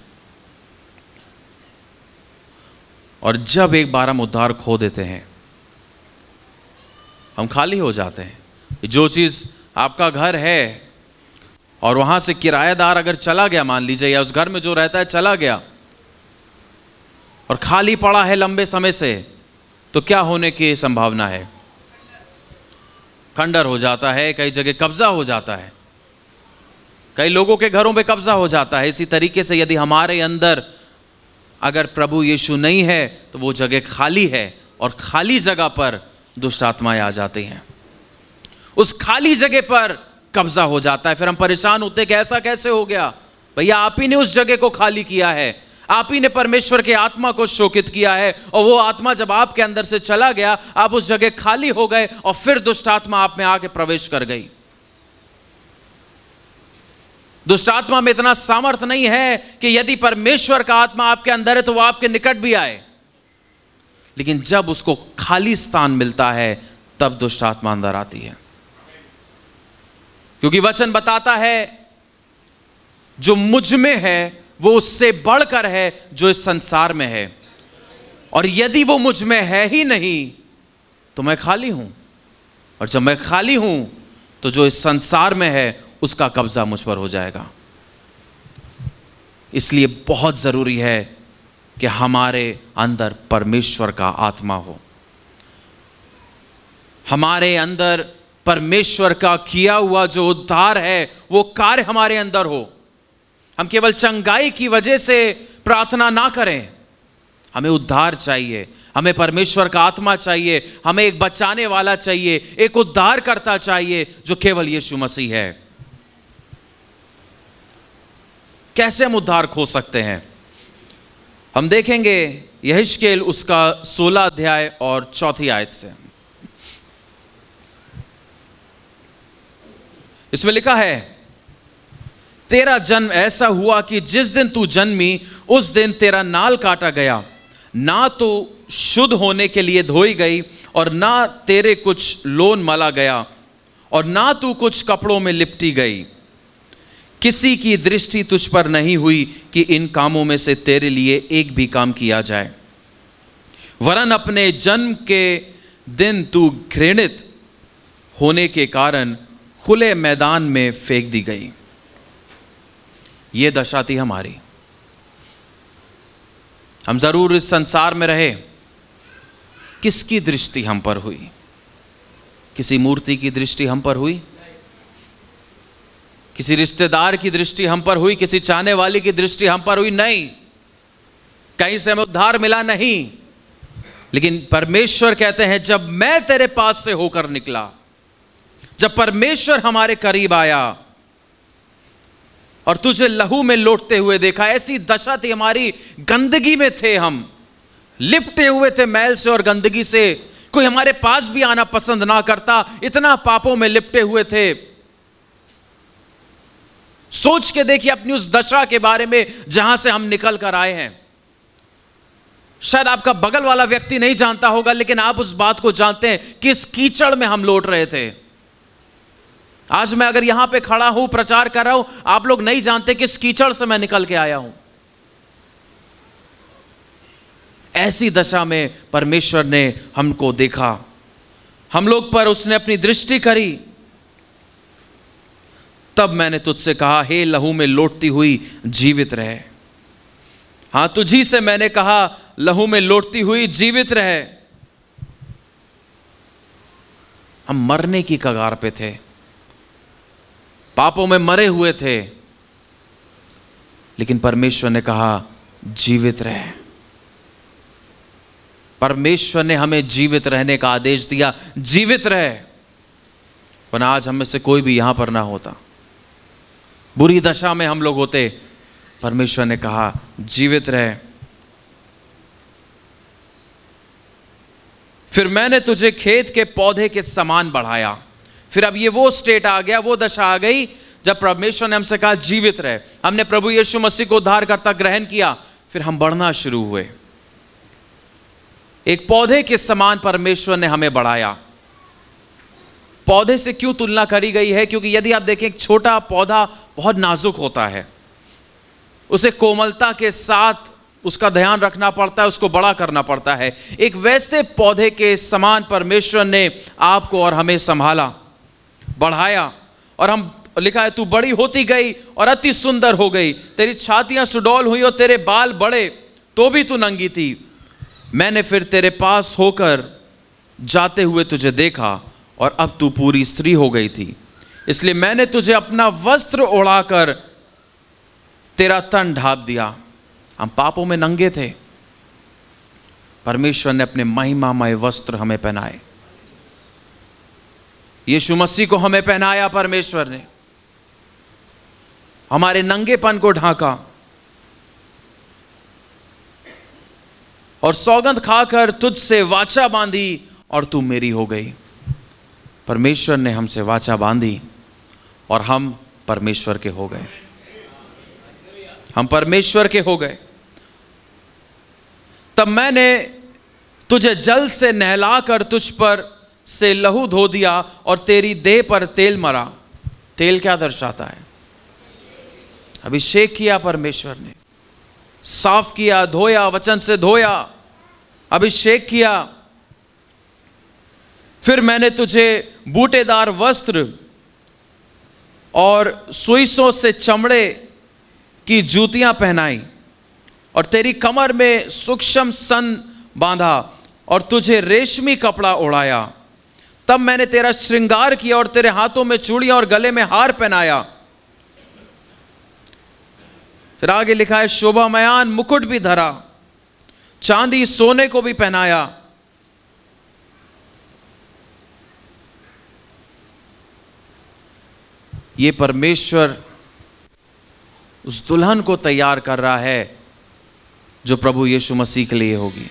और जब एक बार हम उद्धार खो देते हैं, हम खाली हो जाते हैं। जो चीज आपका घर है और वहां से किराएदार अगर चला गया, मान लीजिए, या उस घर में जो रहता है चला गया और खाली पड़ा है लंबे समय से, तो क्या होने की संभावना है? खंडर हो जाता है, कई जगह कब्जा हो जाता है, कई लोगों के घरों पे कब्जा हो जाता है। इसी तरीके से यदि हमारे अंदर अगर प्रभु यीशु नहीं है, तो वो जगह खाली है, और खाली जगह पर दुष्ट आत्माएं आ जाती हैं, उस खाली जगह पर कब्जा हो जाता है। फिर हम परेशान होते हैं कि ऐसा कैसे हो गया? भैया, आप ही ने उस जगह को खाली किया है, आप ही ने परमेश्वर के आत्मा को शोकित किया है, और वो आत्मा जब आपके अंदर से चला गया, आप उस जगह खाली हो गए, और फिर दुष्ट आत्मा आप में आके प्रवेश कर गई। दुष्ट आत्मा में इतना सामर्थ्य नहीं है कि यदि परमेश्वर का आत्मा आपके अंदर है तो वो आपके निकट भी आए, लेकिन जब उसको खाली स्थान मिलता है, तब दुष्ट आत्मा अंदर आती है। क्योंकि वचन बताता है जो मुझ में है वो उससे बढ़कर है जो इस संसार में है, और यदि वो मुझ में है ही नहीं तो मैं खाली हूं, और जब मैं खाली हूं तो जो इस संसार में है उसका कब्जा मुझ पर हो जाएगा। इसलिए बहुत जरूरी है कि हमारे अंदर परमेश्वर का आत्मा हो, हमारे अंदर परमेश्वर का किया हुआ जो उद्धार है वो कार्य हमारे अंदर हो। हम केवल चंगाई की वजह से प्रार्थना ना करें, हमें उद्धार चाहिए, हमें परमेश्वर का आत्मा चाहिए, हमें एक बचाने वाला चाहिए, एक उद्धारकर्ता चाहिए जो केवल यीशु मसीह है। कैसे हम उद्धार खो सकते हैं? हम देखेंगे यहेजकेल उसका 16 अध्याय और 4 आयत से। इसमें लिखा है, तेरा जन्म ऐसा हुआ कि जिस दिन तू जन्मी उस दिन तेरा नाल काटा गया, ना तो शुद्ध होने के लिए धोई गई, और ना तेरे कुछ लोन मला गया, और ना तू कुछ कपड़ों में लिपटी गई। किसी की दृष्टि तुझ पर नहीं हुई कि इन कामों में से तेरे लिए एक भी काम किया जाए, वरन अपने जन्म के दिन तू घृणित होने के कारण खुले मैदान में फेंक दी गई। ये दशा थी हमारी। हम जरूर इस संसार में रहे, किसकी दृष्टि हम पर हुई? किसी मूर्ति की दृष्टि हम पर हुई? किसी रिश्तेदार की दृष्टि हम पर हुई? किसी चाहने वाले की दृष्टि हम पर हुई? नहीं। कहीं से हमें उद्धार मिला? नहीं। लेकिन परमेश्वर कहते हैं, जब मैं तेरे पास से होकर निकला, जब परमेश्वर हमारे करीब आया और तुझे लहू में लौटते हुए देखा, ऐसी दशा थी हमारी, गंदगी में थे हम, लिपटे हुए थे मैल से और गंदगी से, कोई हमारे पास भी आना पसंद ना करता, इतना पापों में लिपटे हुए थे। सोच के देखिए अपनी उस दशा के बारे में जहां से हम निकल कर आए हैं। शायद आपका बगल वाला व्यक्ति नहीं जानता होगा, लेकिन आप उस बात को जानते हैं कि इस कीचड़ में हम लौट रहे थे। आज मैं अगर यहां पे खड़ा हूं, प्रचार कर रहा हूं, आप लोग नहीं जानते किस कीचड़ से मैं निकल के आया हूं। ऐसी दशा में परमेश्वर ने हमको देखा, हम लोग पर उसने अपनी दृष्टि करी। तब मैंने तुझसे कहा, हे लहू में लौटती हुई जीवित रहे। हाँ, तुझी से मैंने कहा, लहू में लौटती हुई जीवित रहे। हम मरने की कगार पे थे, पापों में मरे हुए थे, लेकिन परमेश्वर ने कहा जीवित रहे। परमेश्वर ने हमें जीवित रहने का आदेश दिया, जीवित रहे। वरना आज हम में से कोई भी यहां पर ना होता, बुरी दशा में हम लोग होते। परमेश्वर ने कहा जीवित रहे। फिर मैंने तुझे खेत के पौधे के समान बढ़ाया। फिर अब ये वो स्टेट आ गया, वो दशा आ गई जब परमेश्वर ने हमसे कहा जीवित रहे। हमने प्रभु यीशु मसीह को उद्धारकर्ता ग्रहण किया, फिर हम बढ़ना शुरू हुए। एक पौधे के समान परमेश्वर ने हमें बढ़ाया। पौधे से क्यों तुलना करी गई है? क्योंकि यदि आप देखें, एक छोटा पौधा बहुत नाजुक होता है, उसे कोमलता के साथ उसका ध्यान रखना पड़ता है, उसको बड़ा करना पड़ता है। एक वैसे पौधे के समान परमेश्वर ने आपको और हमें संभाला, बढ़ाया। और हम लिखा है, तू बड़ी होती गई और अति सुंदर हो गई। तेरी छातियां सुडौल हुई और तेरे बाल बड़े, तो भी तू नंगी थी। मैंने फिर तेरे पास होकर जाते हुए तुझे देखा और अब तू पूरी स्त्री हो गई थी। इसलिए मैंने तुझे अपना वस्त्र ओढ़ाकर तेरा तन ढांप दिया। हम पापों में नंगे थे, परमेश्वर ने अपने महिमामय वस्त्र हमें पहनाए। यीशु मसीह को हमें पहनाया परमेश्वर ने, हमारे नंगेपन को ढांका। और सौगंध खाकर तुझसे वाचा बांधी और तू मेरी हो गई। परमेश्वर ने हमसे वाचा बांधी और हम परमेश्वर के हो गए। हम परमेश्वर के हो गए। तब मैंने तुझे जल से नहलाकर तुझ पर से लहू धो दिया और तेरी देह पर तेल मरा। तेल क्या दर्शाता है? अभिषेक किया परमेश्वर ने, साफ किया, धोया, वचन से धोया, अभिषेक किया। फिर मैंने तुझे बूटेदार वस्त्र और सुइसों से चमड़े की जूतियां पहनाई और तेरी कमर में सूक्ष्म सन बांधा और तुझे रेशमी कपड़ा ओढ़ाया। तब मैंने तेरा श्रृंगार किया और तेरे हाथों में चूड़ियां और गले में हार पहनाया। फिर आगे लिखा है, शोभामयान मुकुट भी धरा, चांदी सोने को भी पहनाया। ये परमेश्वर उस दुल्हन को तैयार कर रहा है जो प्रभु यीशु मसीह के लिए होगी।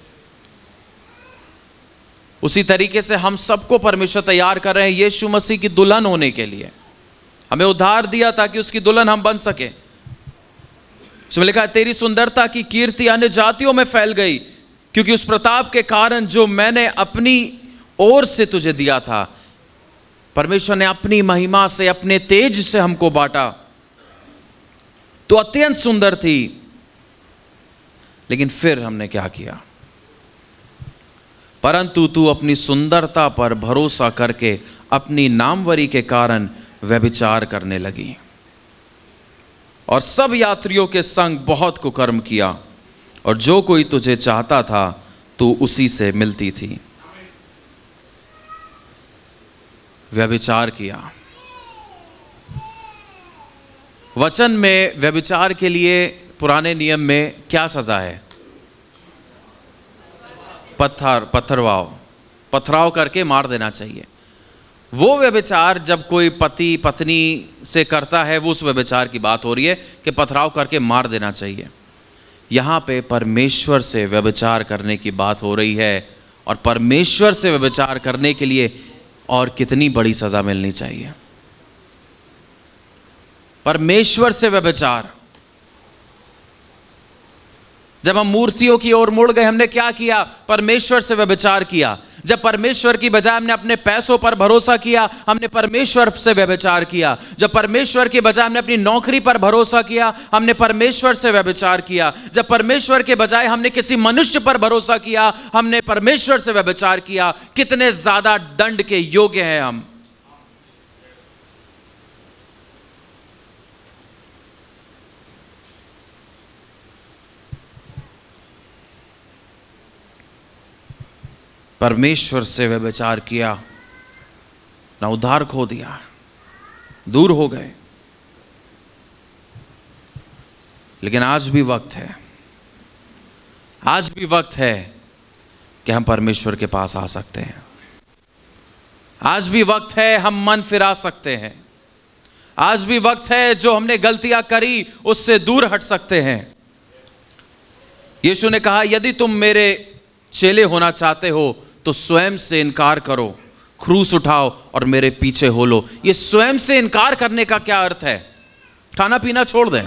उसी तरीके से हम सबको परमेश्वर तैयार कर रहे हैं यीशु मसीह की दुल्हन होने के लिए। हमें उद्धार दिया ताकि उसकी दुल्हन हम बन सके। इसमें लिखा है, तेरी सुंदरता की कीर्ति अन्य जातियों में फैल गई, क्योंकि उस प्रताप के कारण जो मैंने अपनी ओर से तुझे दिया था। परमेश्वर ने अपनी महिमा से, अपने तेज से हमको बांटा। तो अत्यंत सुंदर थी, लेकिन फिर हमने क्या किया? परंतु तू अपनी सुंदरता पर भरोसा करके अपनी नामवरी के कारण व्यभिचार करने लगी और सब यात्रियों के संग बहुत कुकर्म किया, और जो कोई तुझे चाहता था तू उसी से मिलती थी। व्यभिचार किया। वचन में व्यभिचार के लिए पुराने नियम में क्या सजा है? पथराव करके मार देना चाहिए। वो व्यभिचार जब कोई पति पत्नी से करता है, वो उस व्यभिचार की बात हो रही है कि पथराव करके मार देना चाहिए। यहाँ पे परमेश्वर से व्यभिचार करने की बात हो रही है, और परमेश्वर से व्यभिचार करने के लिए और कितनी बड़ी सजा मिलनी चाहिए। परमेश्वर से व्यभिचार। जब हम मूर्तियों की ओर मुड़ गए, हमने क्या किया? परमेश्वर से व्यभिचार किया। जब परमेश्वर की बजाय हमने अपने पैसों पर भरोसा किया, हमने परमेश्वर से व्यभिचार किया। जब परमेश्वर की बजाय हमने अपनी नौकरी पर भरोसा किया, हमने परमेश्वर से व्यभिचार किया। जब परमेश्वर के बजाय हमने किसी मनुष्य पर भरोसा किया, हमने परमेश्वर से व्यभिचार किया। कितने ज्यादा दंड के योग्य हैं हम। परमेश्वर से व्यभिचार किया, ना उद्धार खो दिया, दूर हो गए। लेकिन आज भी वक्त है, आज भी वक्त है कि हम परमेश्वर के पास आ सकते हैं। आज भी वक्त है हम मन फिरा सकते हैं। आज भी वक्त है जो हमने गलतियां करी उससे दूर हट सकते हैं। यीशु ने कहा, यदि तुम मेरे चेले होना चाहते हो तो स्वयं से इनकार करो, क्रूस उठाओ और मेरे पीछे हो लो। ये स्वयं से इनकार करने का क्या अर्थ है? खाना पीना छोड़ दें।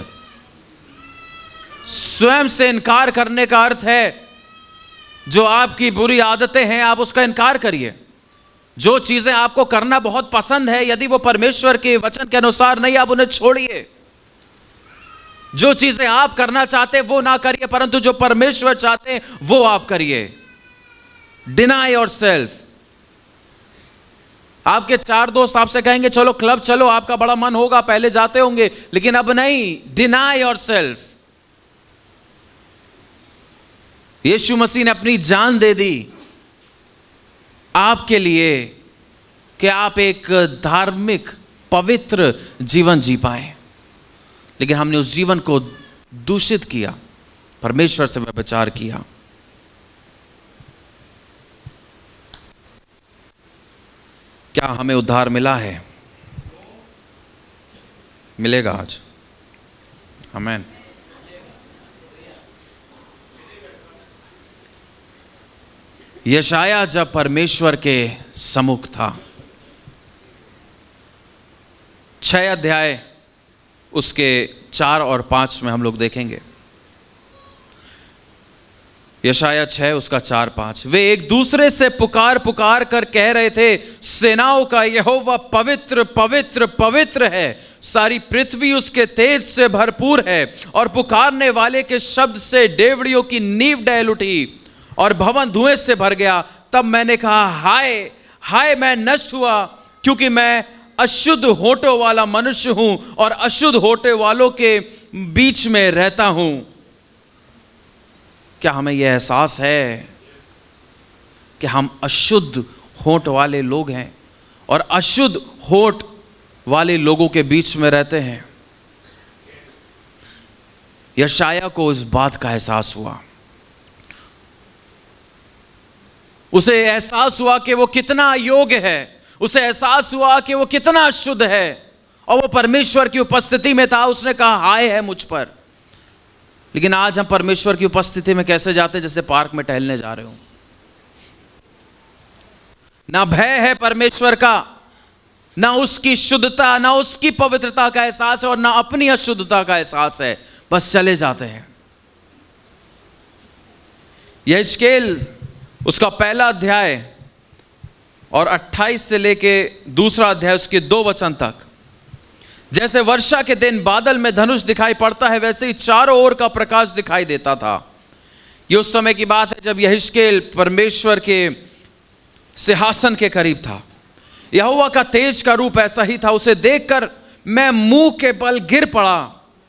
स्वयं से इनकार करने का अर्थ है जो आपकी बुरी आदतें हैं आप उसका इनकार करिए। जो चीजें आपको करना बहुत पसंद है, यदि वो परमेश्वर के वचन के अनुसार नहीं, आप उन्हें छोड़िए। जो चीजें आप करना चाहते वो ना करिए, परंतु जो परमेश्वर चाहते हैं वो आप करिए। Deny yourself. आपके 4 दोस्त आपसे कहेंगे चलो क्लब चलो, आपका बड़ा मन होगा, पहले जाते होंगे, लेकिन अब नहीं। Deny yourself. यीशु मसीह ने अपनी जान दे दी आपके लिए कि आप एक धार्मिक पवित्र जीवन जी पाए, लेकिन हमने उस जीवन को दूषित किया, परमेश्वर से व्यभिचार किया। क्या हमें उद्धार मिला है? मिलेगा आज। आमीन। यशाया जब परमेश्वर के सम्मुख था, 6 अध्याय उसके 4 और 5 में हम लोग देखेंगे। यशाया 6 उसका 4-5। वे एक दूसरे से पुकार पुकार कर कह रहे थे, सेनाओं का यहोवा पवित्र पवित्र पवित्र है, सारी पृथ्वी उसके तेज से भरपूर है। और पुकारने वाले के शब्द से डेवड़ियों की नींव डैल उठी और भवन धुएं से भर गया। तब मैंने कहा, हाय हाय, मैं नष्ट हुआ, क्योंकि मैं अशुद्ध होठों वाला मनुष्य हूं और अशुद्ध होठे वालों के बीच में रहता हूं। क्या हमें यह एहसास है कि हम अशुद्ध होठ वाले लोग हैं और अशुद्ध होठ वाले लोगों के बीच में रहते हैं? यशाया को इस बात का एहसास हुआ। उसे एहसास हुआ कि वो कितना अयोग्य है, उसे एहसास हुआ कि वो कितना अशुद्ध है, और वो परमेश्वर की उपस्थिति में था। उसने कहा, हाय है मुझ पर। लेकिन आज हम परमेश्वर की उपस्थिति में कैसे जाते हैं? जैसे पार्क में टहलने जा रहे हो। ना भय है परमेश्वर का, ना उसकी शुद्धता, ना उसकी पवित्रता का एहसास है, और ना अपनी अशुद्धता का एहसास है। बस चले जाते हैं। यहेजकेल उसका 1 अध्याय और 28 से लेके 2 अध्याय उसके 2 वचन तक, जैसे वर्षा के दिन बादल में धनुष दिखाई पड़ता है, वैसे ही चारों ओर का प्रकाश दिखाई देता था। ये उस समय की बात है जब यहेजकेल परमेश्वर के सिंहासन के करीब था। यहोवा का तेज का रूप ऐसा ही था। उसे देखकर मैं मुंह के बल गिर पड़ा।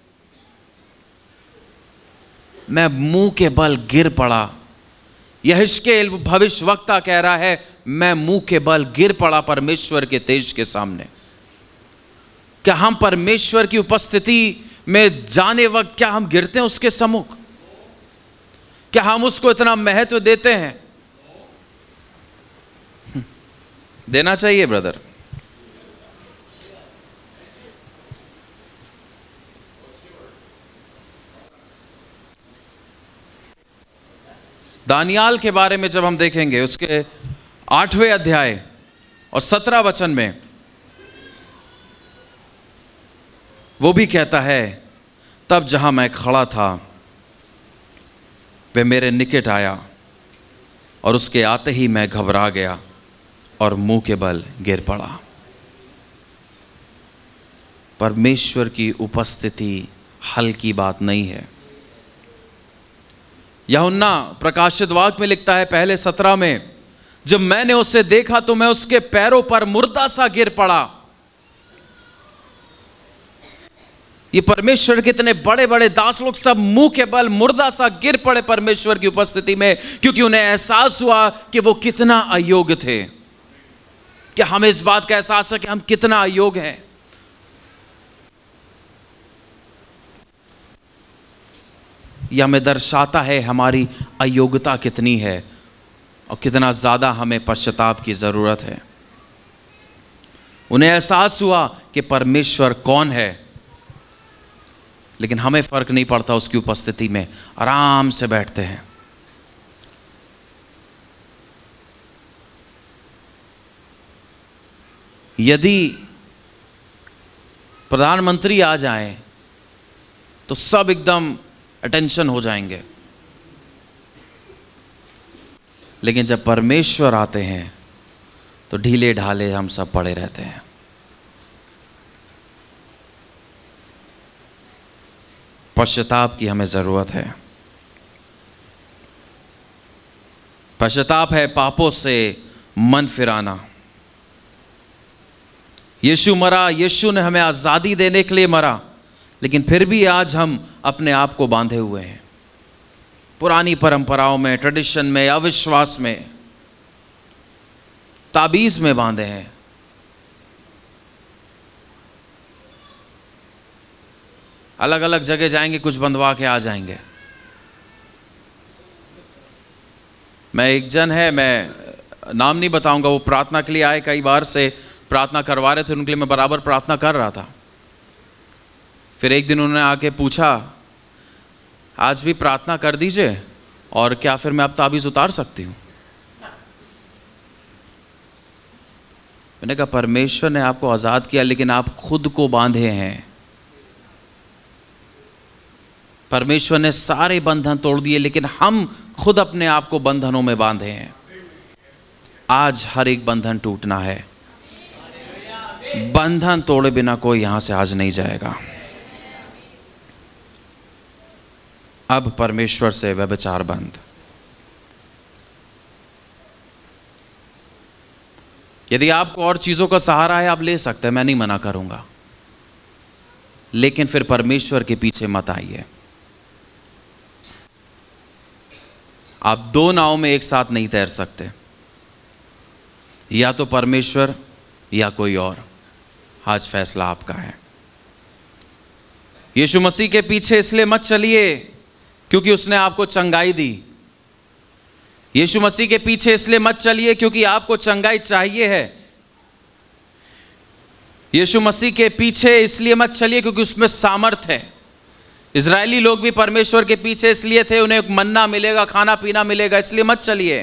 मैं मुंह के बल गिर पड़ा। यहेजकेल भविष्यवक्ता कह रहा है, मैं मुंह के बल गिर पड़ा परमेश्वर के तेज के सामने। क्या हम परमेश्वर की उपस्थिति में जाने वक्त क्या हम गिरते हैं उसके सम्मुख? क्या हम उसको इतना महत्व देते हैं? देना चाहिए ब्रदर। दानियाल के बारे में जब हम देखेंगे उसके 8वें अध्याय और 17 वचन में, वो भी कहता है, तब जहां मैं खड़ा था वह मेरे निकट आया और उसके आते ही मैं घबरा गया और मुंह के बल गिर पड़ा। परमेश्वर की उपस्थिति हल्की बात नहीं है। यूहन्ना प्रकाशित वाक्य में लिखता है पहले 17 में, जब मैंने उसे देखा तो मैं उसके पैरों पर मुर्दा सा गिर पड़ा। ये परमेश्वर के इतने बड़े बड़े दास लोग सब मुंह के बल मुर्दा सा गिर पड़े परमेश्वर की उपस्थिति में, क्योंकि उन्हें एहसास हुआ कि वो कितना अयोग्य थे। क्या हमें इस बात का एहसास है कि हम कितना अयोग्य हैं? यह हमें दर्शाता है हमारी अयोग्यता कितनी है और कितना ज्यादा हमें पश्चाताप की जरूरत है। उन्हें एहसास हुआ कि परमेश्वर कौन है, लेकिन हमें फर्क नहीं पड़ता, उसकी उपस्थिति में आराम से बैठते हैं। यदि प्रधानमंत्री आ जाएं तो सब एकदम अटेंशन हो जाएंगे, लेकिन जब परमेश्वर आते हैं तो ढीले ढाले हम सब पड़े रहते हैं। पश्चाताप की हमें जरूरत है। पश्चाताप है पापों से मन फिराना। यीशु मरा, यीशु ने हमें आजादी देने के लिए मरा, लेकिन फिर भी आज हम अपने आप को बांधे हुए हैं पुरानी परंपराओं में, ट्रेडिशन में, अविश्वास में, ताबीज में बांधे हैं। अलग अलग जगह जाएंगे, कुछ बंधवा के आ जाएंगे। मैं एक जन है, मैं नाम नहीं बताऊंगा, वो प्रार्थना के लिए आए, कई बार से प्रार्थना करवा रहे थे उनके लिए, मैं बराबर प्रार्थना कर रहा था। फिर एक दिन उन्होंने आके पूछा, आज भी प्रार्थना कर दीजिए, और क्या फिर मैं अब ताबीज उतार सकती हूँ? मैंने कहा परमेश्वर ने आपको आज़ाद किया, लेकिन आप खुद को बांधे हैं। परमेश्वर ने सारे बंधन तोड़ दिए, लेकिन हम खुद अपने आप को बंधनों में बांधे हैं। आज हर एक बंधन टूटना है। बंधन तोड़े बिना कोई यहां से आज नहीं जाएगा। अब परमेश्वर से व्यभिचार बंद। यदि आपको और चीजों का सहारा है, आप ले सकते हैं, मैं नहीं मना करूंगा, लेकिन फिर परमेश्वर के पीछे मत आइए। आप दो नाव में एक साथ नहीं तैर सकते, या तो परमेश्वर या कोई और। आज फैसला आपका है। यीशु मसीह के पीछे इसलिए मत चलिए क्योंकि उसने आपको चंगाई दी। यीशु मसीह के पीछे इसलिए मत चलिए क्योंकि आपको चंगाई चाहिए है। यीशु मसीह के पीछे इसलिए मत चलिए क्योंकि उसमें सामर्थ है। इजरायली लोग भी परमेश्वर के पीछे इसलिए थे, उन्हें मन्ना मिलेगा, खाना पीना मिलेगा, इसलिए मत चलिए।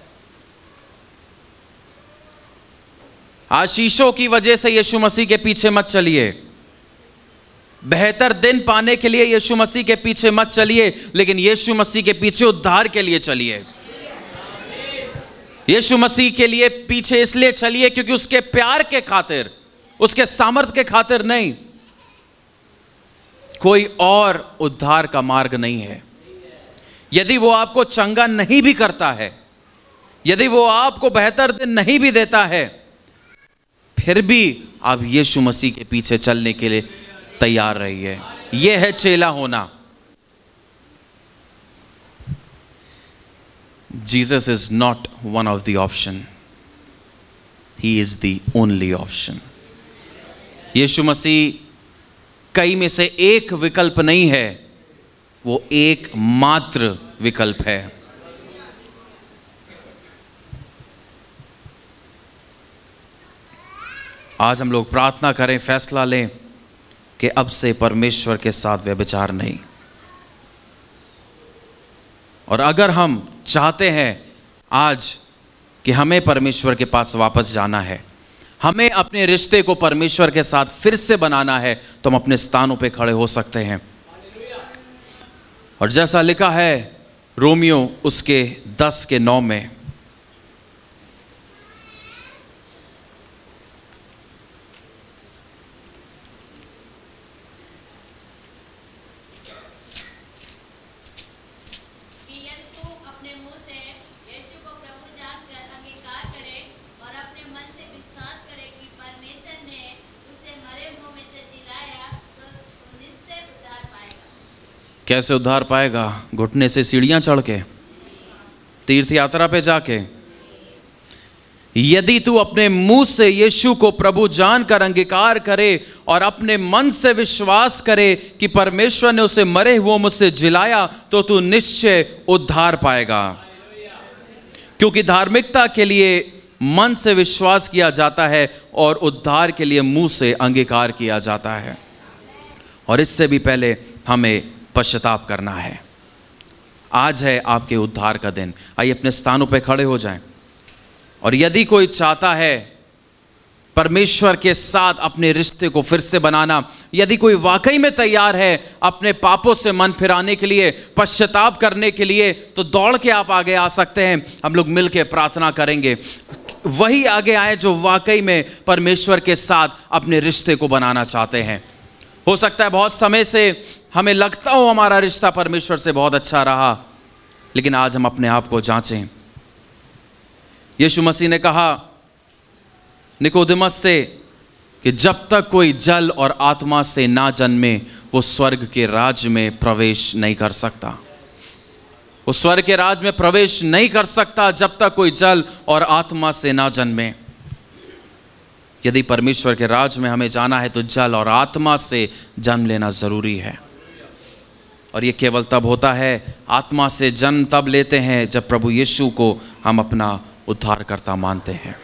आशीषों की वजह से यीशु मसीह के पीछे मत चलिए। बेहतर दिन पाने के लिए यीशु मसीह के पीछे मत चलिए, लेकिन यीशु मसीह के पीछे उद्धार के लिए चलिए। यीशु मसीह के लिए पीछे इसलिए चलिए क्योंकि उसके प्यार के खातिर, उसके सामर्थ्य के खातिर नहीं। कोई और उद्धार का मार्ग नहीं है। यदि वो आपको चंगा नहीं भी करता है, यदि वो आपको बेहतर दिन नहीं भी देता है, फिर भी आप यीशु मसीह के पीछे चलने के लिए तैयार रहिए। यह है चेला होना। Jesus is not one of the option. He is the only option. यीशु मसीह कई में से एक विकल्प नहीं है, वो एक मात्र विकल्प है। आज हम लोग प्रार्थना करें, फैसला लें कि अब से परमेश्वर के साथ व्यभिचार नहीं। और अगर हम चाहते हैं आज कि हमें परमेश्वर के पास वापस जाना है, हमें अपने रिश्ते को परमेश्वर के साथ फिर से बनाना है, तो हम अपने स्थानों पे खड़े हो सकते हैं। और जैसा लिखा है रोमियो उसके 10:9 में, कैसे उद्धार पाएगा? घुटने से सीढ़ियां चढ़ के, तीर्थ यात्रा पे जाके। यदि तू अपने मुंह से यीशु को प्रभु जानकर अंगीकार करे और अपने मन से विश्वास करे कि परमेश्वर ने उसे मरे हुए मुझसे जिलाया, तो तू निश्चय उद्धार पाएगा। क्योंकि धार्मिकता के लिए मन से विश्वास किया जाता है और उद्धार के लिए मुंह से अंगीकार किया जाता है। और इससे भी पहले हमें पश्चाताप करना है। आज है आपके उद्धार का दिन। आइए अपने स्थानों पर खड़े हो जाएं। और यदि कोई चाहता है परमेश्वर के साथ अपने रिश्ते को फिर से बनाना, यदि कोई वाकई में तैयार है अपने पापों से मन फिराने के लिए, पश्चाताप करने के लिए, तो दौड़ के आप आगे आ सकते हैं। हम लोग मिलकर प्रार्थना करेंगे। वही आगे आए जो वाकई में परमेश्वर के साथ अपने रिश्ते को बनाना चाहते हैं। हो सकता है बहुत समय से हमें लगता हो हमारा रिश्ता परमेश्वर से बहुत अच्छा रहा, लेकिन आज हम अपने आप को जांचें। यीशु मसीह ने कहा निकोदेमस से कि जब तक कोई जल और आत्मा से ना जन्मे, वो स्वर्ग के राज्य में प्रवेश नहीं कर सकता। वो स्वर्ग के राज्य में प्रवेश नहीं कर सकता जब तक कोई जल और आत्मा से ना जन्मे। यदि परमेश्वर के राज्य में हमें जाना है तो जल और आत्मा से जन्म लेना जरूरी है। और ये केवल तब होता है, आत्मा से जन्म तब लेते हैं जब प्रभु यीशु को हम अपना उद्धारकर्ता मानते हैं।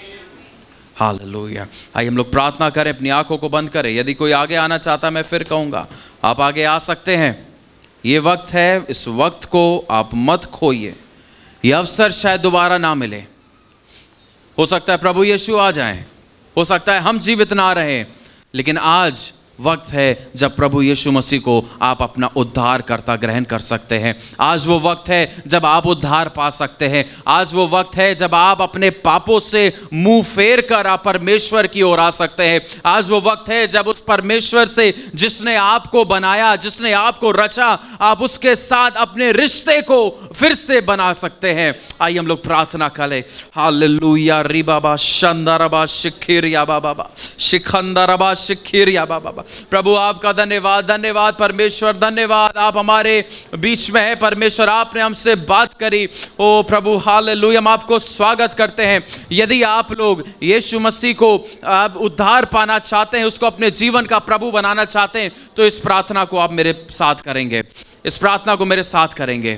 हालेलुया। आइए हम लोग प्रार्थना करें, अपनी आंखों को बंद करें। यदि कोई आगे आना चाहता है, मैं फिर कहूँगा आप आगे आ सकते हैं। ये वक्त है, इस वक्त को आप मत खोइए। ये अवसर शायद दोबारा ना मिले। हो सकता है प्रभु यीशु आ जाएं, हो सकता है हम जीवित ना रहें, लेकिन आज वक्त है जब प्रभु यीशु मसीह को आप अपना उद्धार करता ग्रहण कर सकते हैं। आज वो वक्त है जब आप उद्धार पा सकते हैं। आज वो वक्त है जब आप अपने पापों से मुंह फेर कर आप परमेश्वर की ओर आ सकते हैं। आज वो वक्त है जब उस परमेश्वर से जिसने आपको बनाया, जिसने आपको रचा, आप उसके साथ अपने रिश्ते को फिर से बना सकते हैं। आइए हम लोग प्रार्थना करें। हालेलुया। री बाबा शंदरबा शिखिर या बाबा शिखंदरबा शिखिर या बाबा। प्रभु आपका धन्यवाद, धन्यवाद परमेश्वर, धन्यवाद आप हमारे बीच में हैं परमेश्वर। आपने हमसे बात करी। ओ प्रभु हालेलुया, हम आपको स्वागत करते हैं। यदि आप लोग यीशु मसीह को आप उद्धार पाना चाहते हैं, उसको अपने जीवन का प्रभु बनाना चाहते हैं, तो इस प्रार्थना को आप मेरे साथ करेंगे। इस प्रार्थना को मेरे साथ करेंगे।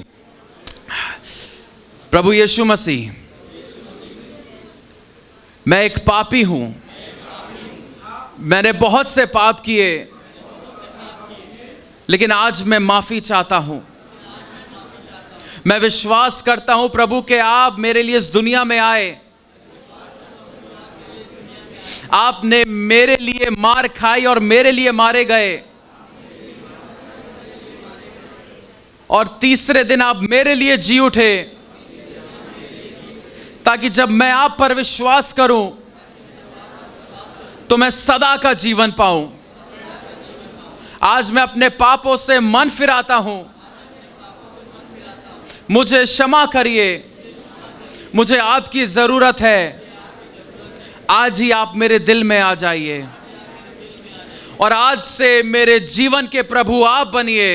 प्रभु यीशु मसीह, मैं एक पापी हूं। मैंने बहुत से पाप किए, लेकिन आज मैं माफी चाहता हूं। मैं विश्वास करता हूं प्रभु के आप मेरे लिए इस दुनिया में आए। आपने मेरे लिए मार खाई और मेरे लिए मारे गए, और तीसरे दिन आप मेरे लिए जी उठे, ताकि जब मैं आप पर विश्वास करूं तो मैं सदा का जीवन पाऊं। आज मैं अपने पापों से मन फिराता हूं। मुझे क्षमा करिए, मुझे आपकी जरूरत है। आज ही आप मेरे दिल में आ जाइए और आज से मेरे जीवन के प्रभु आप बनिए,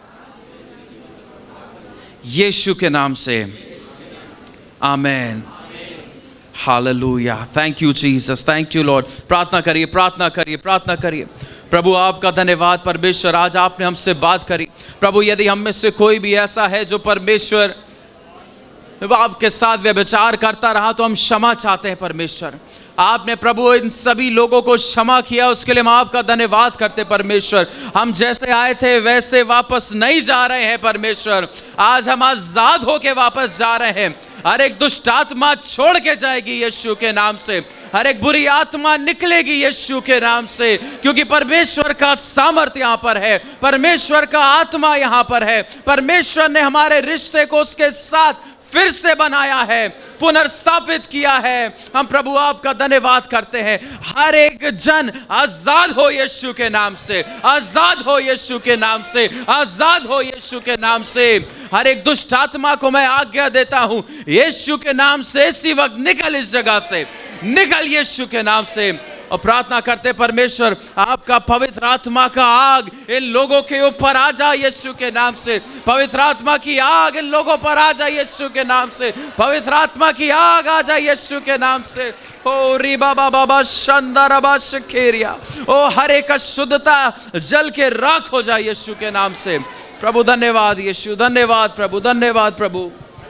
यीशु के नाम से, आमेन। हालेलुया। Thank you Jesus, thank you Lord. प्रार्थना करिए, प्रार्थना करिए, प्रार्थना करिए। प्रभु आपका धन्यवाद परमेश्वर, आज आपने हमसे बात करी। प्रभु यदि हम में से कोई भी ऐसा है जो परमेश्वर आपके साथ व्यभिचार करता रहा, तो हम क्षमा चाहते हैं परमेश्वर। आपने प्रभु इन सभी लोगों को क्षमा किया, उसके लिए हम आपका धन्यवाद करते परमेश्वर। हम जैसे आए थे वैसे वापस नहीं जा रहे हैं परमेश्वर। आज हम आजाद होके वापस जा रहे हैं। हर एक दुष्ट आत्मा छोड़ के जाएगी यीशु के नाम से। हर एक बुरी आत्मा निकलेगी यीशु के नाम से, क्योंकि परमेश्वर का सामर्थ्य यहाँ पर है, परमेश्वर का आत्मा यहाँ पर है। परमेश्वर ने हमारे रिश्ते को उसके साथ फिर से बनाया है, पुनर्स्थापित किया है। हम प्रभु आपका धन्यवाद करते हैं। हर एक जन आजाद हो यीशु के नाम से, आजाद हो यीशु के नाम से, आजाद हो यीशु के नाम से। हर एक दुष्ट आत्मा को मैं आज्ञा देता हूं यीशु के नाम से, इसी वक्त निकल इस जगह से, निकल यीशु के नाम से। और प्रार्थना करते परमेश्वर आपका पवित्र आत्मा का आग इन लोगों के ऊपर आ जाए यीशु के नाम से। पवित्र आत्मा की आग इन लोगों पर आ जाए यीशु के नाम से। पवित्र आत्मा की आग आ जाए यीशु के नाम से। ओ रिबा बाबा शंदरबा शखेरिया, ओ हर एक शुद्धता जल के राख हो जाए यीशु के नाम से। प्रभु धन्यवाद यीशु, धन्यवाद प्रभु, धन्यवाद प्रभु,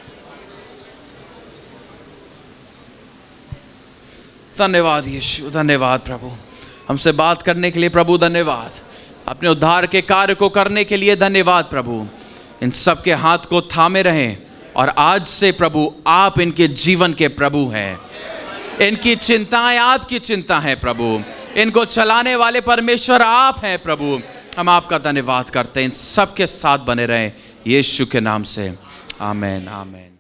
धन्यवाद यीशु, धन्यवाद प्रभु। हमसे बात करने के लिए प्रभु धन्यवाद। अपने उद्धार के कार्य को करने के लिए धन्यवाद प्रभु। इन सब के हाथ को थामे रहें और आज से प्रभु आप इनके जीवन के प्रभु हैं। इनकी चिंताएं आपकी चिंता है प्रभु। इनको चलाने वाले परमेश्वर आप हैं प्रभु। हम आपका धन्यवाद करते हैं। इन सब के साथ बने रहें यीशु के नाम से। आमीन, आमीन।